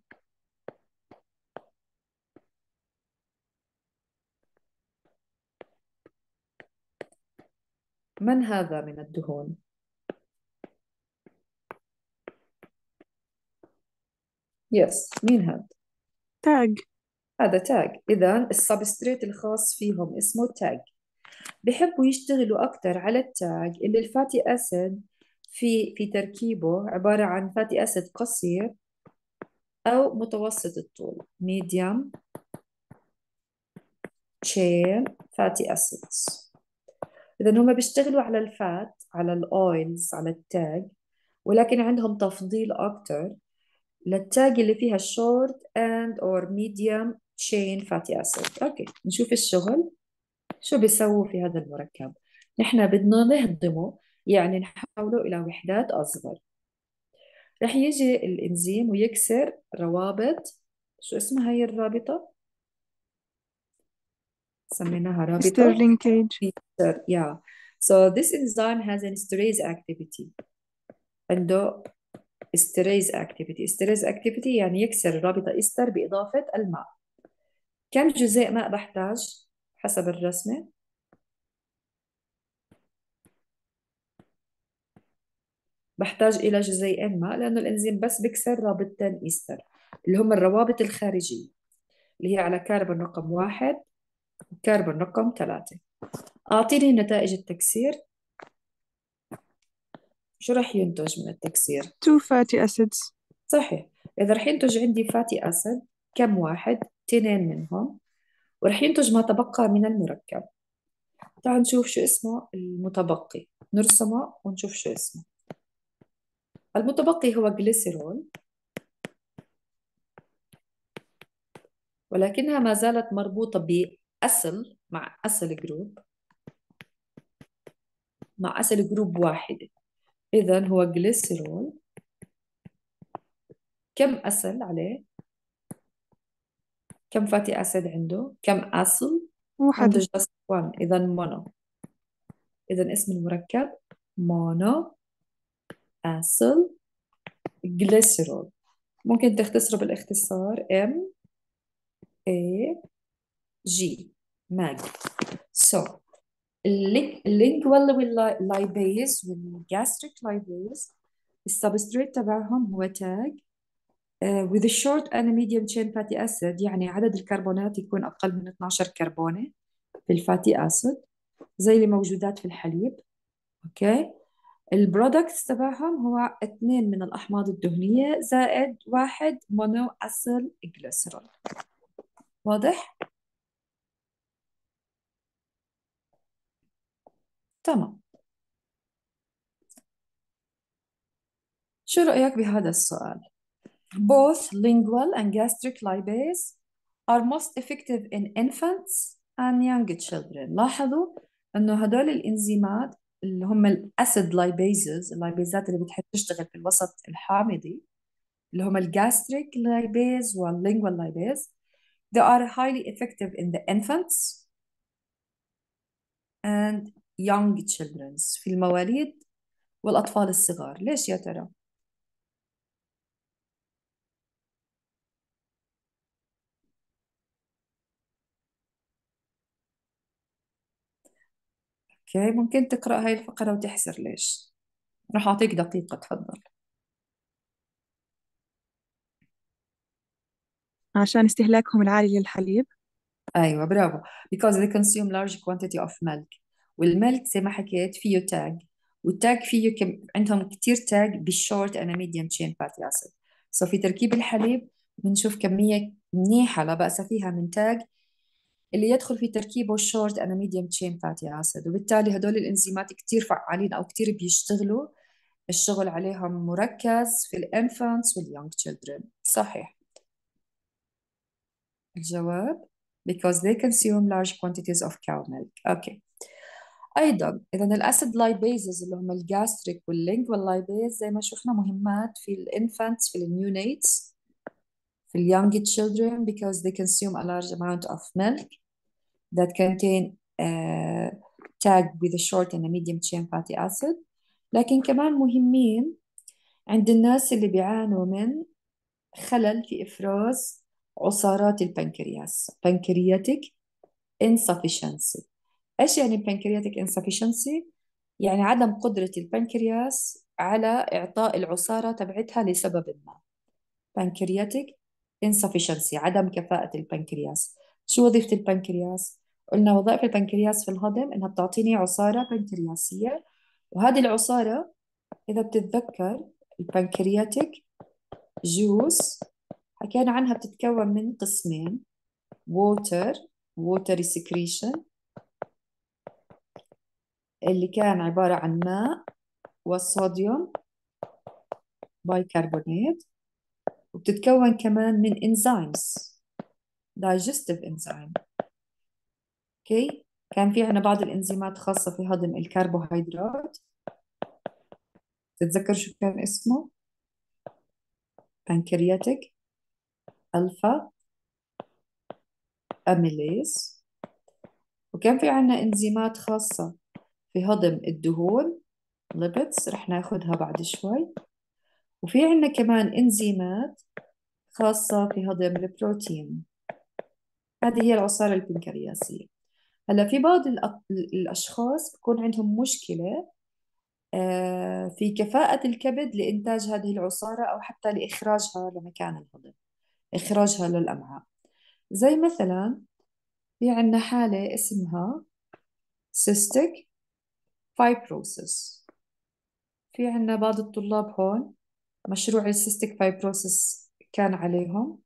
من هذا من الدهون؟ يس، مين هذا؟ تاج. هذا تاج. إذا السبستريت الخاص فيهم اسمه تاج. بحبوا يشتغلوا أكثر على التاج اللي الفاتي أسيد في تركيبه عبارة عن فاتي أسيد قصير أو متوسط الطول medium chain fatty acids. إذا هم بيشتغلوا على الفات، على الأويلز، على التاج، ولكن عندهم تفضيل أكثر للتاج اللي فيها short and or medium chain fatty acid. أوكي، نشوف الشغل شو بيسووا في هذا المركب. نحن بدنا نهضمه، يعني نحوله إلى وحدات أصغر. رح يجي الإنزيم ويكسر روابط. شو اسمها هي الرابطة؟ سميناها رابطة ستيرلينج كيج. إيستر. Yeah. So this enzyme has an esterase activity. عنده esterase activity. esterase activity يعني يكسر الرابطة إستر بإضافة الماء. كم جزيء ماء بحتاج حسب الرسمة. بحتاج إلى جزيئين ماء لأنه الإنزيم بس بكسر رابطتين إيستر اللي هم الروابط الخارجية اللي هي على كربون رقم 1 وكربون رقم 3. أعطيني نتائج التكسير. شو رح ينتج من التكسير؟ 2 fatty acids. صحيح. إذا رح ينتج عندي فاتي أسيد كم واحد؟ 2 منهم، ورح ينتج ما تبقى من المركب. تعال نشوف شو اسمه المتبقي، نرسمه ونشوف شو اسمه. المتبقي هو جليسيرول، ولكنها ما زالت مربوطة بأسل مع أسل جروب، مع أسل جروب واحدة. إذن هو جليسيرول، كم أسل عليه؟ كم فاتي أسيد عنده؟ كم أسل؟ عنده واحدة. just one، إذن مونو. إذن اسم المركب مونو أسل جليسيرول. ممكن تختصره بالاختصار MAG ماج. اللينجوال واللايبيز والجاستريك لايبيز السبستريت تبعهم هو تاج with a short and a medium chain fatty acid، يعني عدد الكربونات يكون أقل من 12 كربونة في الفاتي أسيد زي اللي موجودات في الحليب. أوكي. البرودكتس تبعهم هو 2 من الأحماض الدهنية زائد 1 مونو أسيل جليسرول. واضح؟ تمام. شو رأيك بهذا السؤال؟ Both lingual and gastric lipase are most effective in infants and young children. لاحظوا انه هدول الانزيمات اللي هم الاسيد لايبيزز، اللايبيزات اللي بتحب تشتغل في الوسط الحامضي، اللي هم الجاستريك لايبيز واللينجوال لايبيز، they are highly effective in the infants and young children، في المواليد والأطفال الصغار. ليش يا ترى؟ اوكي، ممكن تقرأ هاي الفقرة وتحسر ليش. راح أعطيك دقيقة، تفضل. عشان استهلاكهم العالي للحليب. أيوة برافو. because they consume large quantity of milk، والملك زي ما حكيت فيه تاج، والتاج فيه عندهم كتير تاج بالشورت and medium chain fatty acid. في تركيب الحليب بنشوف كمية منيحة لا بأس فيها من تاج اللي يدخل في تركيبه الشورت and medium chain fatty acid، وبالتالي هدول الإنزيمات كتير فعالين أو كتير بيشتغلوا الشغل عليهم مركز في الانفانتس واليونج children. صحيح الجواب because they consume large quantities of cow milk. اوكي. ايضا اذا الاسيد لايبيزز اللي هم الجاستريك واللينجوال لايبيز زي ما شفنا مهمات في الانفانتس، في النيونيتس، في اليونج children because they consume a large amount of milk that contain tag with a short and a medium chain fatty acid. لكن كمان مهمين عند الناس اللي بيعانوا من خلل في إفراز عصارات البنكرياس pancreatic insufficiency. إيش يعني pancreatic insufficiency؟ يعني عدم قدرة البنكرياس على إعطاء العصارة تبعتها لسبب ما. pancreatic insufficiency عدم كفاءة البنكرياس. شو وظيفة البنكرياس؟ قلنا وظائف البنكرياس في الهضم إنها بتعطيني عصارة بنكرياسية، وهذه العصارة إذا بتتذكر البنكرياتيك جوس حكينا عنها بتتكون من قسمين، water secretion اللي كان عبارة عن ماء والصوديوم بايكربونات، وبتتكون كمان من enzymes digestive enzyme. اوكي، كان في عنا بعض الانزيمات خاصة في هضم الكربوهيدرات، تتذكر شو كان اسمه؟ pancreatic alpha amylase. وكان في عنا انزيمات خاصة في هضم الدهون lipids رح ناخدها بعد شوي. وفي عنا كمان انزيمات خاصة في هضم البروتين، هذه هي العصارة البنكرياسية. هلا في بعض الأشخاص بكون عندهم مشكلة في كفاءة الكبد لإنتاج هذه العصارة أو حتى لإخراجها لمكان الهضم، إخراجها للأمعاء. زي مثلا في عنا حالة اسمها cystic fibrosis. في عنا بعض الطلاب هون مشروع السيستيك فايبروسيس كان عليهم.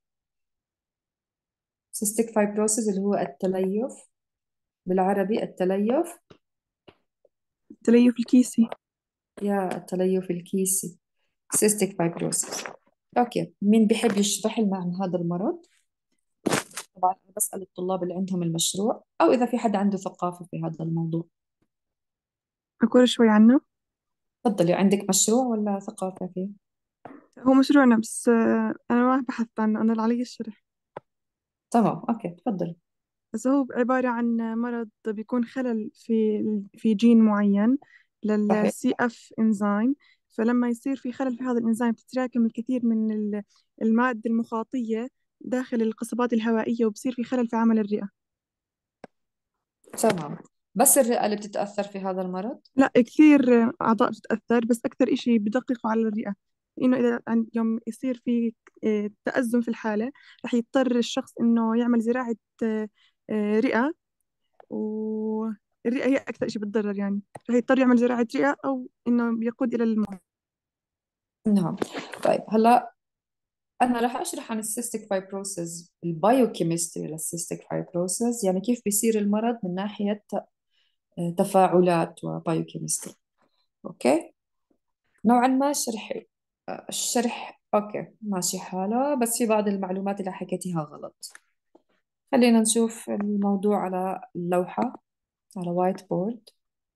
cystic fibrosis اللي هو التليف، بالعربي التليف، التليف الكيسي. يا التليف الكيسي، cystic fibrosis. أوكي، مين بيحب يشرح لنا عن هذا المرض؟ طبعا أنا بسأل الطلاب اللي عندهم المشروع، أو إذا في حد عنده ثقافة في هذا الموضوع. أقول شوي عنه. تفضلي، عندك مشروع ولا ثقافة فيه؟ هو مشروعنا بس أنا ما بحثت عنه، أنا اللي علي الشرح. تمام، أوكي، تفضلي. بس هو عبارة عن مرض بيكون خلل في جين معين صحيح. للسي اف انزيم. فلما يصير في خلل في هذا الانزيم تتراكم الكثير من المادة المخاطية داخل القصبات الهوائية، وبصير في خلل في عمل الرئة. تمام. بس الرئة اللي بتتأثر في هذا المرض؟ لا، كثير أعضاء بتتأثر، بس أكثر إشي بدققوا على الرئة. إنه إذا يوم يصير في تأزم في الحالة، رح يضطر الشخص إنه يعمل زراعة رئة. والرئة هي أكثر شيء بتضرر، يعني رح يضطر يعمل زراعة رئة أو إنه بيقود إلى الموت. نعم. طيب هلا أنا راح أشرح عن السيستيك فايبروسيس، البايوكيمستري للسيستيك فايبروسيس، يعني كيف بيصير المرض من ناحية تفاعلات وبايوكيمستري. أوكي، نوعا ما الشرح أوكي ماشي حاله، بس في بعض المعلومات اللي حكيتيها غلط. خلينا نشوف الموضوع على اللوحة، على وايت بورد.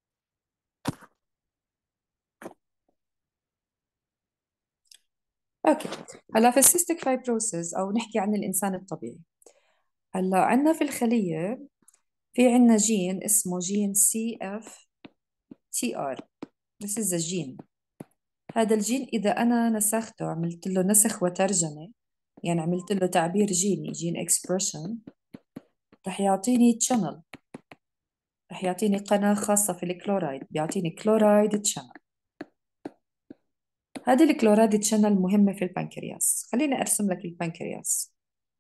أوكي، هلا في السيستيك فايبروسيس أو نحكي عن الإنسان الطبيعي. هلا عندنا في الخلية في عندنا جين اسمه جين CFTR. This is a gene. هذا الجين إذا أنا نسخته، عملت له نسخ وترجمة، يعني عملت له تعبير جيني، جين اكسبريشن، رح يعطيني channel، رح يعطيني قناة خاصة في الكلورايد، بيعطيني كلورايد تشانل. هذه الكلورايد تشانل مهمة في البنكرياس. خليني أرسم لك البنكرياس.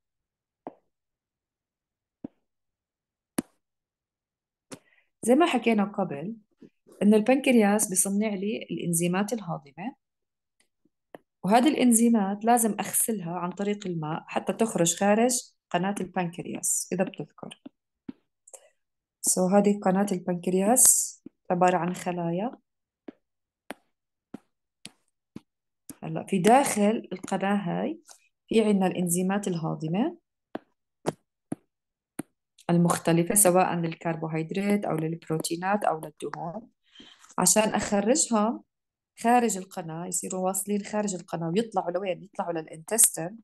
زي ما حكينا قبل إنه البنكرياس بيصنع لي الإنزيمات الهاضمة، وهذه الإنزيمات لازم أغسلها عن طريق الماء حتى تخرج خارج قناة البنكرياس إذا بتذكر. هذه قناة البنكرياس عبارة عن خلايا. هلا في داخل القناة هاي في عندنا الإنزيمات الهاضمة المختلفة، سواء للكربوهيدرات أو للبروتينات أو للدهون. عشان أخرجهم خارج القناة يصيروا واصلين خارج القناة ويطلعوا لوين؟ يطلعوا للإنتستين،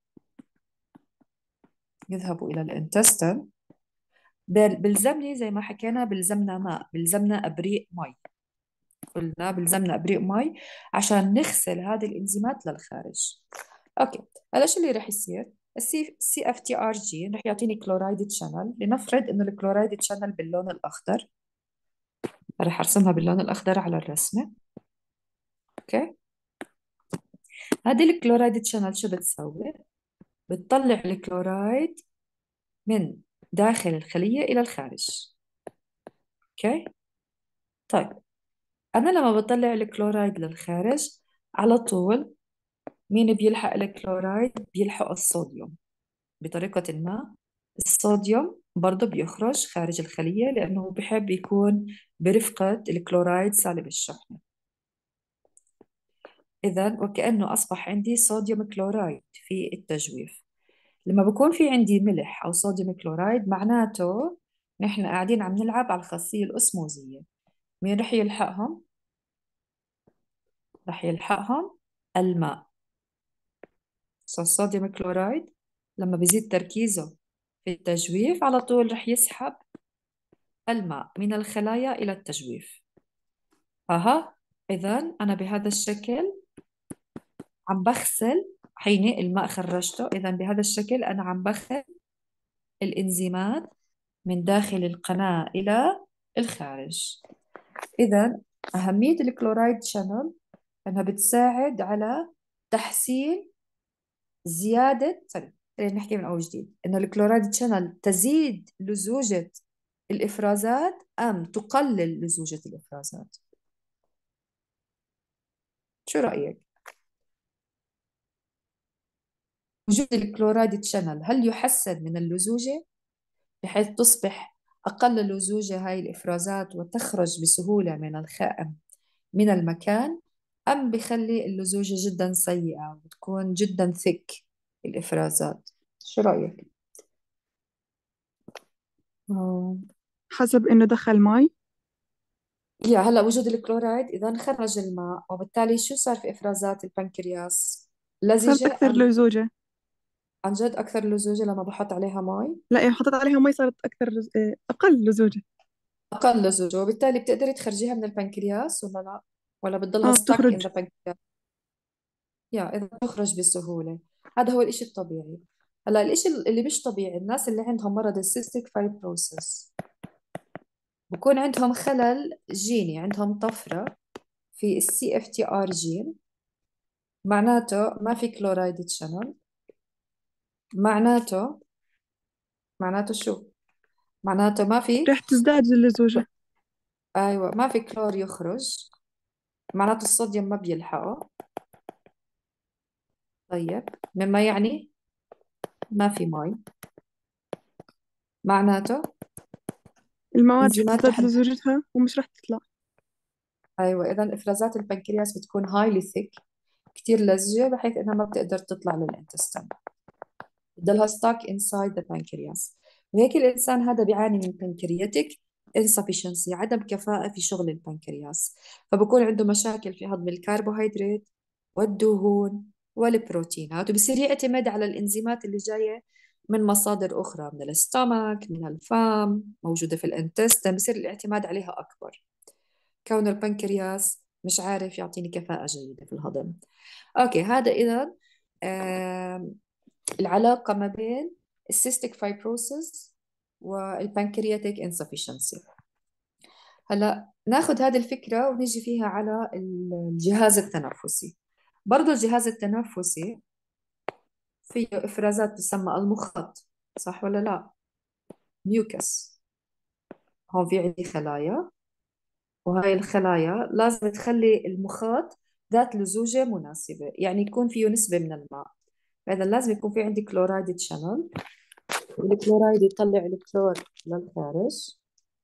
يذهبوا إلى الإنتستين. بلزمني زي ما حكينا، بلزمنا ماء، بلزمنا أبريق مي. قلنا بلزمنا أبريق مي عشان نغسل هذه الإنزيمات للخارج. أوكي، هلا شو اللي رح يصير؟ السي اف تي ار جين رح يعطيني كلورايد تشانل. لنفرض انه الكلورايد تشانل باللون الاخضر، رح ارسمها باللون الاخضر على الرسمه. اوكي، هذه الكلورايد تشانل شو بتسوي؟ بتطلع الكلورايد من داخل الخليه الى الخارج. اوكي، طيب انا لما بطلع الكلورايد للخارج على طول مين بيلحق الكلورايد؟ بيلحق الصوديوم بطريقة ما. الصوديوم برضه بيخرج خارج الخلية لأنه بحب يكون برفقة الكلورايد سالب الشحنة. إذا وكأنه أصبح عندي صوديوم كلورايد في التجويف. لما بكون في عندي ملح أو صوديوم كلورايد معناته نحن قاعدين عم نلعب على الخاصية الأسموزية. مين رح يلحقهم؟ رح يلحقهم الماء. الصوديوم كلورايد لما بيزيد تركيزه في التجويف على طول رح يسحب الماء من الخلايا إلى التجويف. أها، إذا أنا بهذا الشكل عم بغسل، حيني الماء خرجته، إذا بهذا الشكل أنا عم بغسل الإنزيمات من داخل القناة إلى الخارج. إذا أهمية الكلورايد شانل أنها بتساعد على تحسين خلينا نحكي من أول جديد، إنه الكلورايد شانل تزيد لزوجة الإفرازات أم تقلل لزوجة الإفرازات؟ شو رأيك؟ وجود الكلورايد شانل هل يحسن من اللزوجة بحيث تصبح أقل لزوجة هاي الإفرازات وتخرج بسهولة من الخائن من المكان، أم بخلي اللزوجة جدا سيئة وبتكون جدا ثك الإفرازات؟ شو رأيك؟ آه. حسب إنه دخل مي. هلا وجود الكلورايد إذا خرج الماء، وبالتالي شو صار في إفرازات البنكرياس؟ صارت لزجة أكثر أم لزوجة. عن جد أكثر لزوجة لما بحط عليها مي؟ لا إيه، حطيت عليها مي صارت أكثر أقل لزوجة. أقل لزوجة، وبالتالي بتقدري تخرجيها من البنكرياس ولا لا؟ ولا بتضلها stuck in بتخرج. the pancreas؟ إذا تخرج بسهولة. هذا هو الإشي الطبيعي. هلا الإشي اللي مش طبيعي، الناس اللي عندهم مرض السيستيك فايبروسس بكون عندهم خلل جيني، عندهم طفرة في السي اف تي ار جين. معناته ما في كلورايد شانل. معناته معناته شو؟ معناته ما في. رح تزداد اللزوجة. ايوه، ما في كلور يخرج. معناته الصوديوم ما بيلحقه. طيب، مما يعني ما في مي. معناته المواد رح انزيمات تزداد رح. لزوجتها ومش رح تطلع. ايوه، اذا افرازات البنكرياس بتكون هايلي ثيك، كثير لزجه، بحيث انها ما بتقدر تطلع للانتستين، بضلها ستاك انسايد ذا بانكرياس. وهيك الانسان هذا بيعاني من بنكرياتيك insufficiency، عدم كفاءة في شغل البنكرياس. فبكون عنده مشاكل في هضم الكربوهيدرات والدهون والبروتينات، وبصير يعتمد على الانزيمات اللي جاية من مصادر أخرى، من الستامك، من الفم، موجودة في الانتستين، بصير الاعتماد عليها أكبر، كون البنكرياس مش عارف يعطيني كفاءة جيدة في الهضم. أوكي، هذا إذا العلاقة ما بين السيستيك فايبروسيس والبنكرياتيك انسفشنسي. هلا ناخذ هذه الفكرة ونيجي فيها على الجهاز التنفسي. برضو الجهاز التنفسي فيه إفرازات تسمى المخاط، صح ولا لا؟ ميوكس. هون في عندي خلايا، وهاي الخلايا لازم تخلي المخاط ذات لزوجة مناسبة، يعني يكون فيه نسبة من الماء. فإذا لازم يكون في عندي كلورايد شانل، والكلورايد يطلع الكلور للخارج،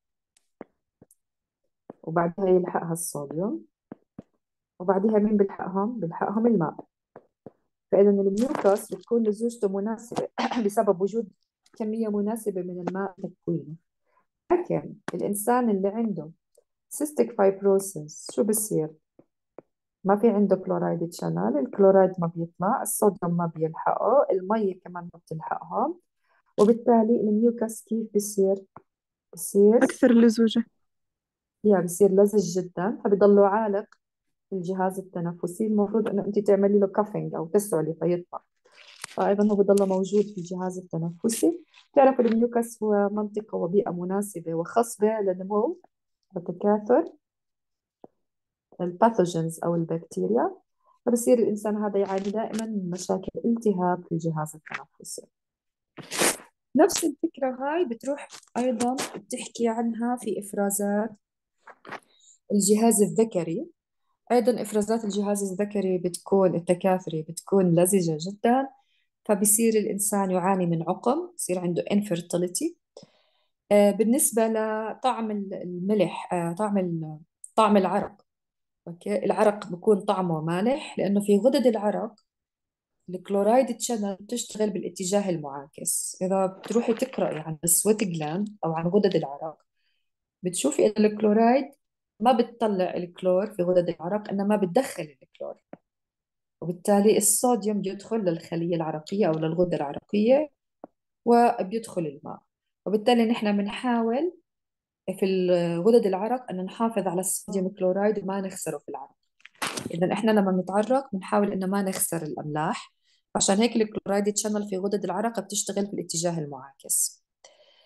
وبعدها يلحقها الصوديوم، وبعدها مين بلحقهم؟ بلحقهم الماء. فإذا الميوكس بتكون لزوجته مناسبة بسبب وجود كمية مناسبة من الماء تكوينه. لكن الإنسان اللي عنده سيستيك فايبروسيس شو بصير؟ ما في عنده كلورايد شانل، الكلورايد ما بيطلع، الصوديوم ما بيلحقه، المية كمان ما بتلحقهم، وبالتالي الميوكس كيف بصير؟ بصير أكثر لزوجة. بصير لزج جدا، فبضله عالق في الجهاز التنفسي. المفروض انه انت تعملي له كافينج او تسعلي فيطلع، فايضا هو بضله موجود في الجهاز التنفسي. تعرف الميوكس هو منطقه وبيئه مناسبه وخصبه لنمو وتكاثر الباثوجينز او البكتيريا، فبصير الانسان هذا يعاني دائما من مشاكل التهاب في الجهاز التنفسي. نفس الفكره هاي بتروح ايضا بتحكي عنها في افرازات الجهاز الذكري. أيضا إفرازات الجهاز الذكري بتكون التكاثري بتكون لزجة جدا، فبصير الإنسان يعاني من عقم، يصير عنده infertility. بالنسبة لطعم الملح، طعم العرق. أوكي، العرق بكون طعمه مالح لأنه في غدد العرق الكلورايد تشانل بتشتغل بالاتجاه المعاكس. إذا بتروحي تقرأي عن السويت جلاند أو عن غدد العرق، بتشوفي إن الكلورايد ما بتطلع الكلور في غدد العرق، إنما بتدخل الكلور، وبالتالي الصوديوم بيدخل للخلية العرقية أو للغدة العرقية وبيدخل الماء. وبالتالي نحن بنحاول في الغدد العرق أن نحافظ على الصوديوم كلورايد وما نخسره في العرق. إذا إحنا لما نتعرق بنحاول إن ما نخسر الأملاح، عشان هيك الكلورايد تشانل في غدد العرق بتشتغل في الاتجاه المعاكس.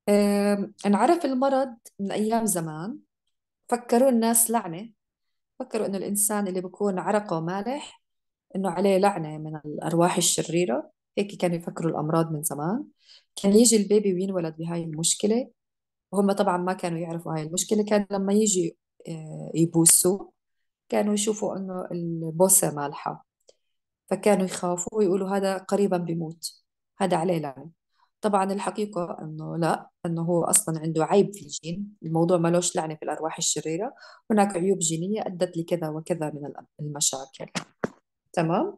انعرف المرض من أيام زمان. فكروا الناس لعنة. فكروا إنه الإنسان اللي بيكون عرقه مالح إنه عليه لعنة من الأرواح الشريرة. هيك كانوا يفكروا الأمراض من زمان. كان يجي البيبي وينولد بهاي المشكلة، وهم طبعا ما كانوا يعرفوا هاي المشكلة. كان لما يجي يبوسوه كانوا يشوفوا إنه البوسة مالحة، فكانوا يخافوا ويقولوا هذا قريبا بيموت، هذا عليه لعنة. طبعا الحقيقة أنه لا، أنه هو أصلا عنده عيب في الجين. الموضوع ما لوش لعنة في الأرواح الشريرة، هناك عيوب جينية أدت لكذا وكذا من المشاكل. تمام.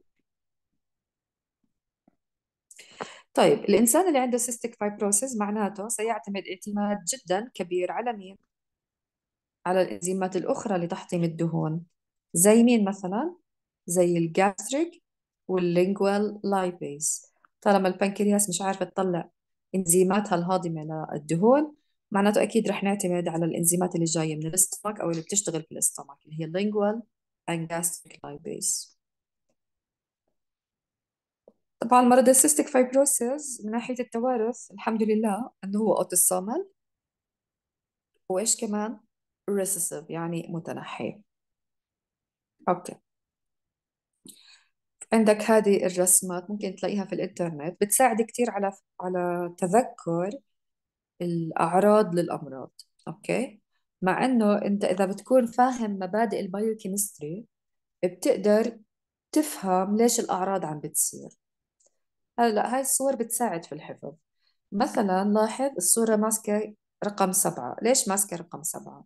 طيب الإنسان اللي عنده cystic fibrosis معناته سيعتمد اعتماد جدا كبير على مين؟ على الإنزيمات الأخرى لتحطيم الدهون. زي مين مثلا؟ زي الجاستريك واللينجوال لايبيز. طالما البنكرياس مش عارفة تطلع إنزيماتها الهاضمة للدهون، معناته أكيد رح نعتمد على الإنزيمات اللي جاية من الاستومك أو اللي بتشتغل في الاستومك، اللي هي اللينجوال and gastric lipase. طبعا مرض السيستيك فايبروسيس من ناحية التوارث الحمد لله أنه هو أوتوسومال، وإيش كمان؟ recessive يعني متنحي. أوكي. عندك هذه الرسمات ممكن تلاقيها في الإنترنت، بتساعد كتير على تذكر الأعراض للأمراض. أوكي. مع إنه أنت إذا بتكون فاهم مبادئ البايوكيمستري بتقدر تفهم ليش الأعراض عم بتصير. هلا هاي الصور بتساعد في الحفظ. مثلا لاحظ الصورة ماسكة رقم 7. ليش ماسكة رقم 7؟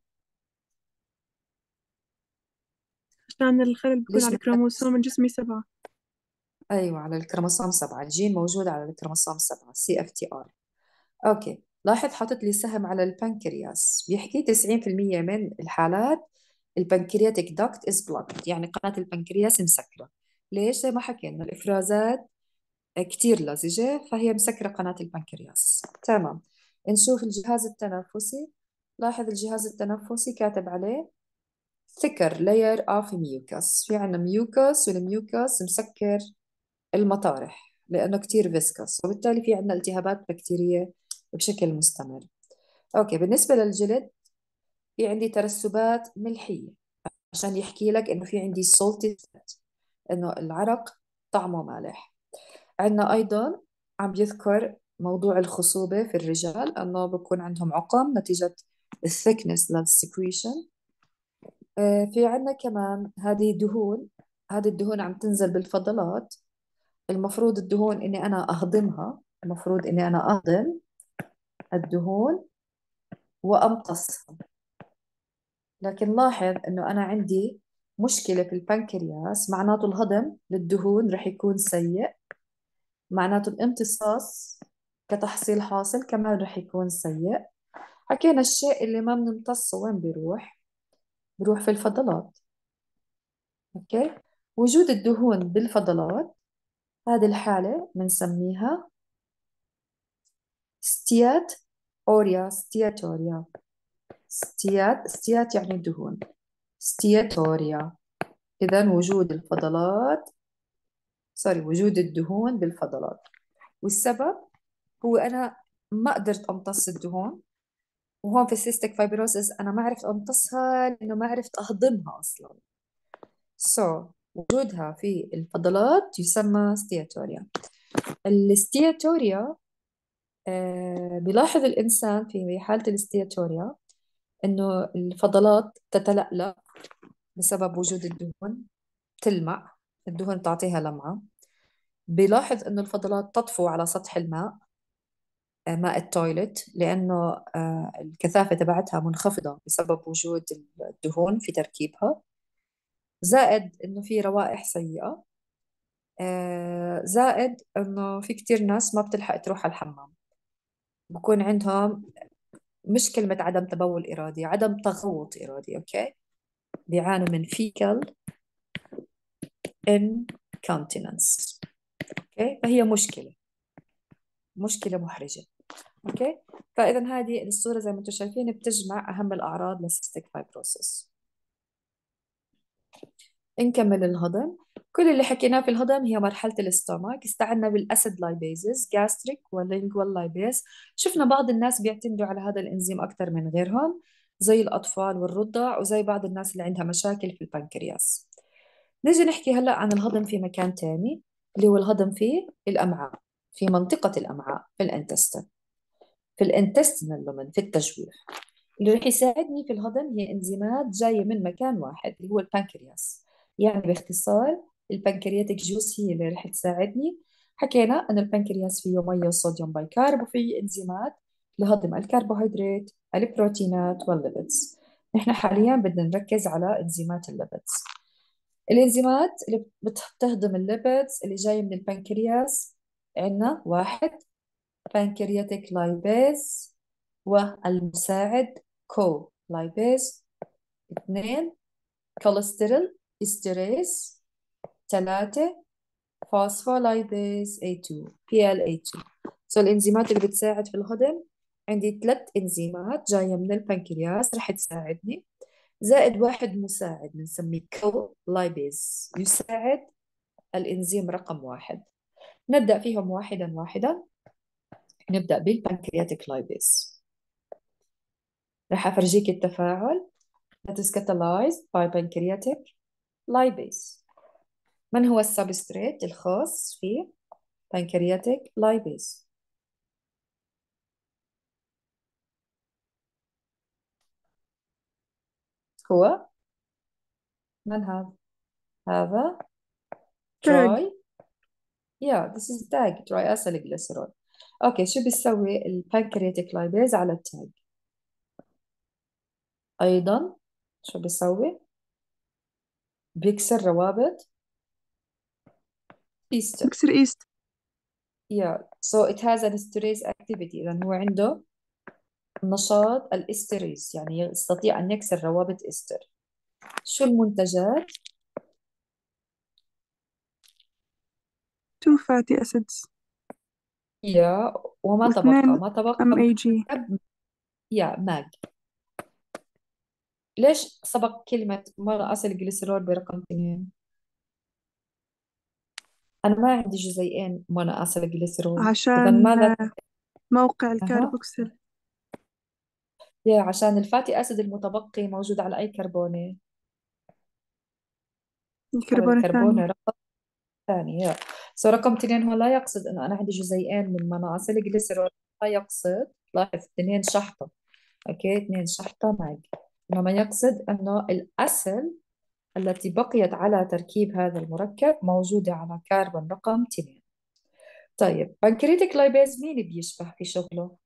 عشان الخلل بيكون ليش على بتركز؟ كروموسوم الجسمي 7. أيوة، على الكروموسوم 7. الجين موجود على الكروموسوم 7 CFTR. أوكي. لاحظ حاطط لي سهم على البنكرياس، بيحكي 90% من الحالات البنكرياتيك داكت از بلوكد، يعني قناة البنكرياس مسكرة. ليش؟ زي ما حكينا الإفرازات كتير لزجة، فهي مسكرة قناة البنكرياس. تمام. نشوف الجهاز التنفسي. لاحظ الجهاز التنفسي كاتب عليه thicker layer of mucus. في عنا mucus، والميوكس مسكر المطارح لأنه كتير فيسكس، وبالتالي في عنا التهابات بكتيرية بشكل مستمر. أوكي. بالنسبة للجلد في عندي ترسبات ملحية، عشان يحكي لك إنه في عندي salty fat، إنه العرق طعمه مالح. عندنا أيضا عم يذكر موضوع الخصوبة في الرجال، أنه بكون عندهم عقم نتيجة الثيكنس للسكريشن. في عندنا كمان هذه دهون. هذه الدهون عم تنزل بالفضلات. المفروض الدهون إني أنا أهضمها، المفروض إني أنا أهضم الدهون وأمتصها. لكن لاحظ إنه أنا عندي مشكلة في البنكرياس، معناته الهضم للدهون رح يكون سيء، معناته الامتصاص كتحصيل حاصل كمان رح يكون سيء. حكينا الشيء اللي ما بنمتصه وين بيروح؟ بيروح في الفضلات. اوكي. وجود الدهون بالفضلات، هذه الحالة بنسميها ستيات أوريا ستياتوريا. ستيات يعني دهون، ستياتوريا. إذا وجود الفضلات، وجود الدهون بالفضلات. والسبب هو أنا ما قدرت أمتص الدهون، وهون في السيستيك فايبروسيس أنا ما عرفت أمتصها لأنه ما عرفت أهضمها أصلا. وجودها في الفضلات يسمى ستياتوريا. الستياتوريا بيلاحظ الإنسان في حالة الاستياتوريا إنه الفضلات تتلألأ بسبب وجود الدهون، تلمع. الدهون تعطيها لمعة. بيلاحظ إنه الفضلات تطفو على سطح الماء، ماء التويلت، لأنه الكثافة تبعتها منخفضة بسبب وجود الدهون في تركيبها. زائد إنه في روائح سيئة. زائد إنه في كتير ناس ما بتلحق تروح على الحمام، بكون عندهم مش كلمة عدم تبول إرادي، عدم تغوط إرادي. أوكي. بيعانوا من fecal incontinence. أوكي. فهي مشكلة محرجة. أوكي. فإذا هذه الصورة زي ما أنتم شايفين بتجمع أهم الأعراض للسيستيك فايبروسيس. نكمل الهضم. كل اللي حكيناه في الهضم هي مرحلة الاستومك. استعنا بالأسيد لايبيزز، جاستريك واللينجوال لايبيز. شفنا بعض الناس بيعتمدوا على هذا الإنزيم أكثر من غيرهم، زي الأطفال والرضع، وزي بعض الناس اللي عندها مشاكل في البنكرياس. نيجي نحكي هلأ عن الهضم في مكان تاني، اللي هو الهضم في الأمعاء، في منطقة الأمعاء، في الانتستين، في الانتستينال لومن، في التجويف. اللي رح يساعدني في الهضم هي انزيمات جاية من مكان واحد اللي هو البنكرياس. يعني باختصار البنكرياتيك جوس هي اللي رح تساعدني. حكينا أن البنكرياس فيه مية وصوديوم بايكارب، وفيه انزيمات لهضم الكربوهيدرات، البروتينات والليبيدز. نحن حاليا بدنا نركز على انزيمات الليبيدز. الانزيمات اللي بتهضم الليبيدز اللي جاية من البنكرياس، عندنا واحد بنكرياتيك لايبيز والمساعد كو لايبيز. اثنين كوليسترول استريز. ثلاثة فوسفولايبيز A2 PLA2. الإنزيمات اللي بتساعد في الهضم، عندي ثلاث إنزيمات جاية من البنكرياس رح تساعدني، زائد واحد مساعد بنسميه كو لايبيز يساعد الإنزيم رقم واحد. نبدأ فيهم واحدا واحدا. نبدأ بالبنكرياتيك لايبيز. رح أفرجيك التفاعل. that is catalyzed by pancreatic lipase. من هو السبستريت الخاص في pancreatic lipase؟ هو من هذا؟ هذا تاج. تراي. this is tag triacylglycerol. اوكي، شو بيسوي البنكرياتيك لايبيز على التاج؟ ايضا شو بيسوي؟ بيكسر روابط إيستر. بكسر إيست. so it has an esterase activity. إذا هو عنده نشاط الاستريز، يعني يستطيع أن يكسر روابط إستر. شو المنتجات؟ 2 fatty acids وما تبقى واثنين ما تبقى MAG. مركب ماج. ليش سبق كلمة مرة أصل جليسرول برقم 2؟ أنا ما عندي جزيئين مونو أسيل جليسرول، إذا عشان ماذا؟ موقع أها الكاربوكسيل. عشان الفاتي أسيد المتبقي موجود على أي كربونة؟ على الكربون الكربونة الثانية. رقم ثاني. رقم 2 هو لا يقصد إنه أنا عندي جزيئين من مونو أسيل جليسرول، لا يقصد. لاحظ 2 شحطة. أوكي، 2 شحطة ماج. إنما يقصد إنه الأسل التي بقيت على تركيب هذا المركب موجودة على كربون رقم 2. طيب بنكرياتيك لايبيز مين بيشبه في شغله؟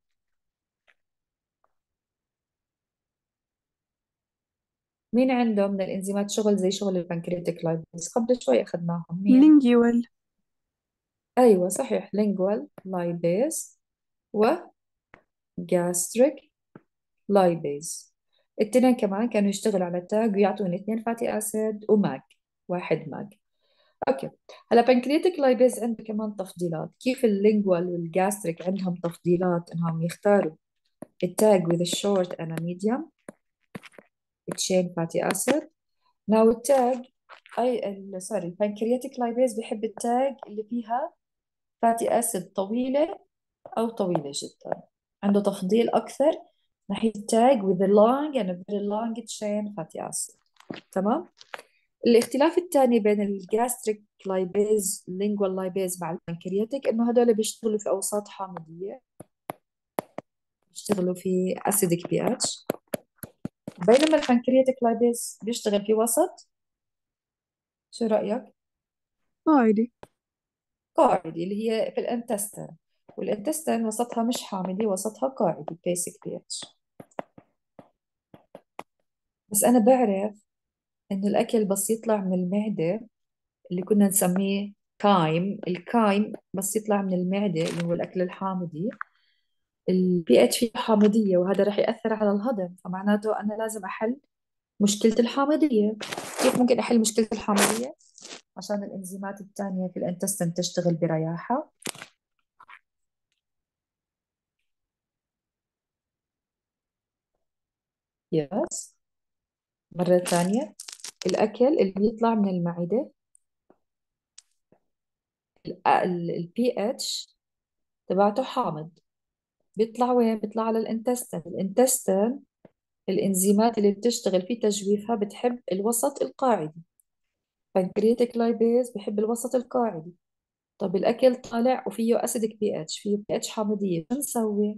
مين عنده من الإنزيمات شغل زي شغل البنكرياتيك لايبيز؟ قبل شوي أخذناهم. مين؟ لينجيوال. أيوة صحيح، لينجوال لايبيز وجاستريك لايبيز. التنين كمان كانوا يشتغلوا على التاج ويعطوني 2 فاتي أسيد وماج، واحد ماج. اوكي، هلا بنكرياتيك لايبيز عنده كمان تفضيلات. كيف اللينجوال والجاستريك عندهم تفضيلات انهم يختاروا التاج with a short and a medium chain fatty acid. ناو التاج سوري، البنكرياتيك لايبيز بيحب التاج اللي فيها فاتي اسيد طويلة او طويلة جدا. عنده تفضيل اكثر ناحية التاج with a long and a very long chain fatty acid. تمام. الاختلاف الثاني بين الجاستريك لايبيز اللينجوال لايبيز مع البنكرياتيك انه هدول بيشتغلوا في اوساط حامضيه، بيشتغلوا في اسيدك بي اتش، بينما البنكرياتيك لايبيز بيشتغل في وسط، شو رايك؟ عادي. قاعدي، اللي هي في الانتستين. والانتستين وسطها مش حامضي، وسطها قاعدي بيسك بي اتش. بس انا بعرف انه الاكل بس يطلع من المعده اللي كنا نسميه كايم، الكايم بس يطلع من المعده اللي هو الاكل الحامضي، البي اتش فيه حامضية، وهذا رح يأثر على الهضم. فمعناته أنا لازم أحل مشكلة الحامضية. كيف ممكن أحل مشكلة الحامضية؟ عشان الإنزيمات الثانية في الانتستين تشتغل برياحة. يس، مرة ثانية، الأكل اللي بيطلع من المعدة البي اتش تبعته حامض. بيطلع وين؟ بيطلع على الانتستين. الانتستين الانزيمات اللي بتشتغل في تجويفها بتحب الوسط القاعدي. بنكرياتيك لايبيز بحب الوسط القاعدي. طب الاكل طالع وفيه اسيدك بي اتش، فيه بي اتش حامضيه، شو نسوي؟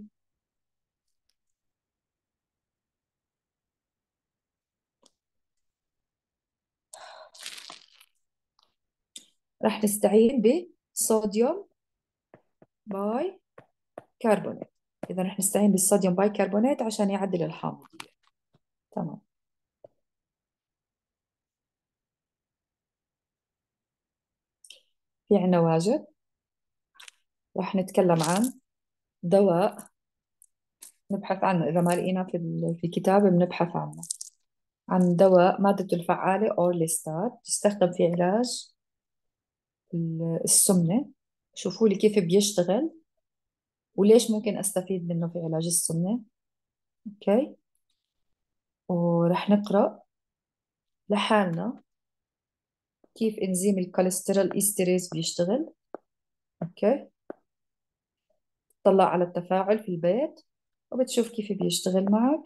رح نستعين بصوديوم باي كربونات. اذا رح نستعين بالصوديوم باي كربونات عشان يعدل الحامضيه. تمام. في عنا واجب رح نتكلم عن دواء نبحث عنه. إذا ما لقينا في الكتاب بنبحث عنه. عن دواء مادته الفعالة أورليستات، يستخدم في علاج السمنة. شوفوا لي كيف بيشتغل وليش ممكن أستفيد منه في علاج السمنة. أوكي. ورح نقرأ لحالنا كيف إنزيم الكوليسترول إيستريز بيشتغل. أوكي. تطلع على التفاعل في البيت وبتشوف كيف بيشتغل معك.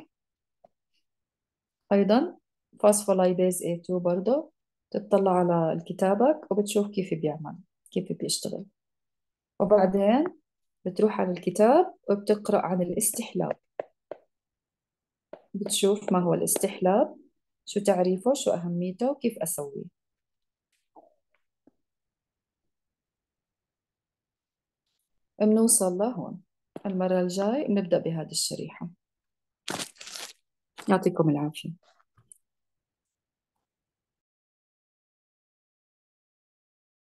أيضا فوسفولايبيز A2 برضه تطلع على كتابك وبتشوف كيف بيعمل، كيف بيشتغل. وبعدين بتروح على الكتاب وبتقرأ عن الاستحلاب. بتشوف ما هو الاستحلاب، شو تعريفه، شو أهميته، وكيف أسويه. بنوصل لهون. المرة الجاي بنبدأ بهذه الشريحة. يعطيكم العافية.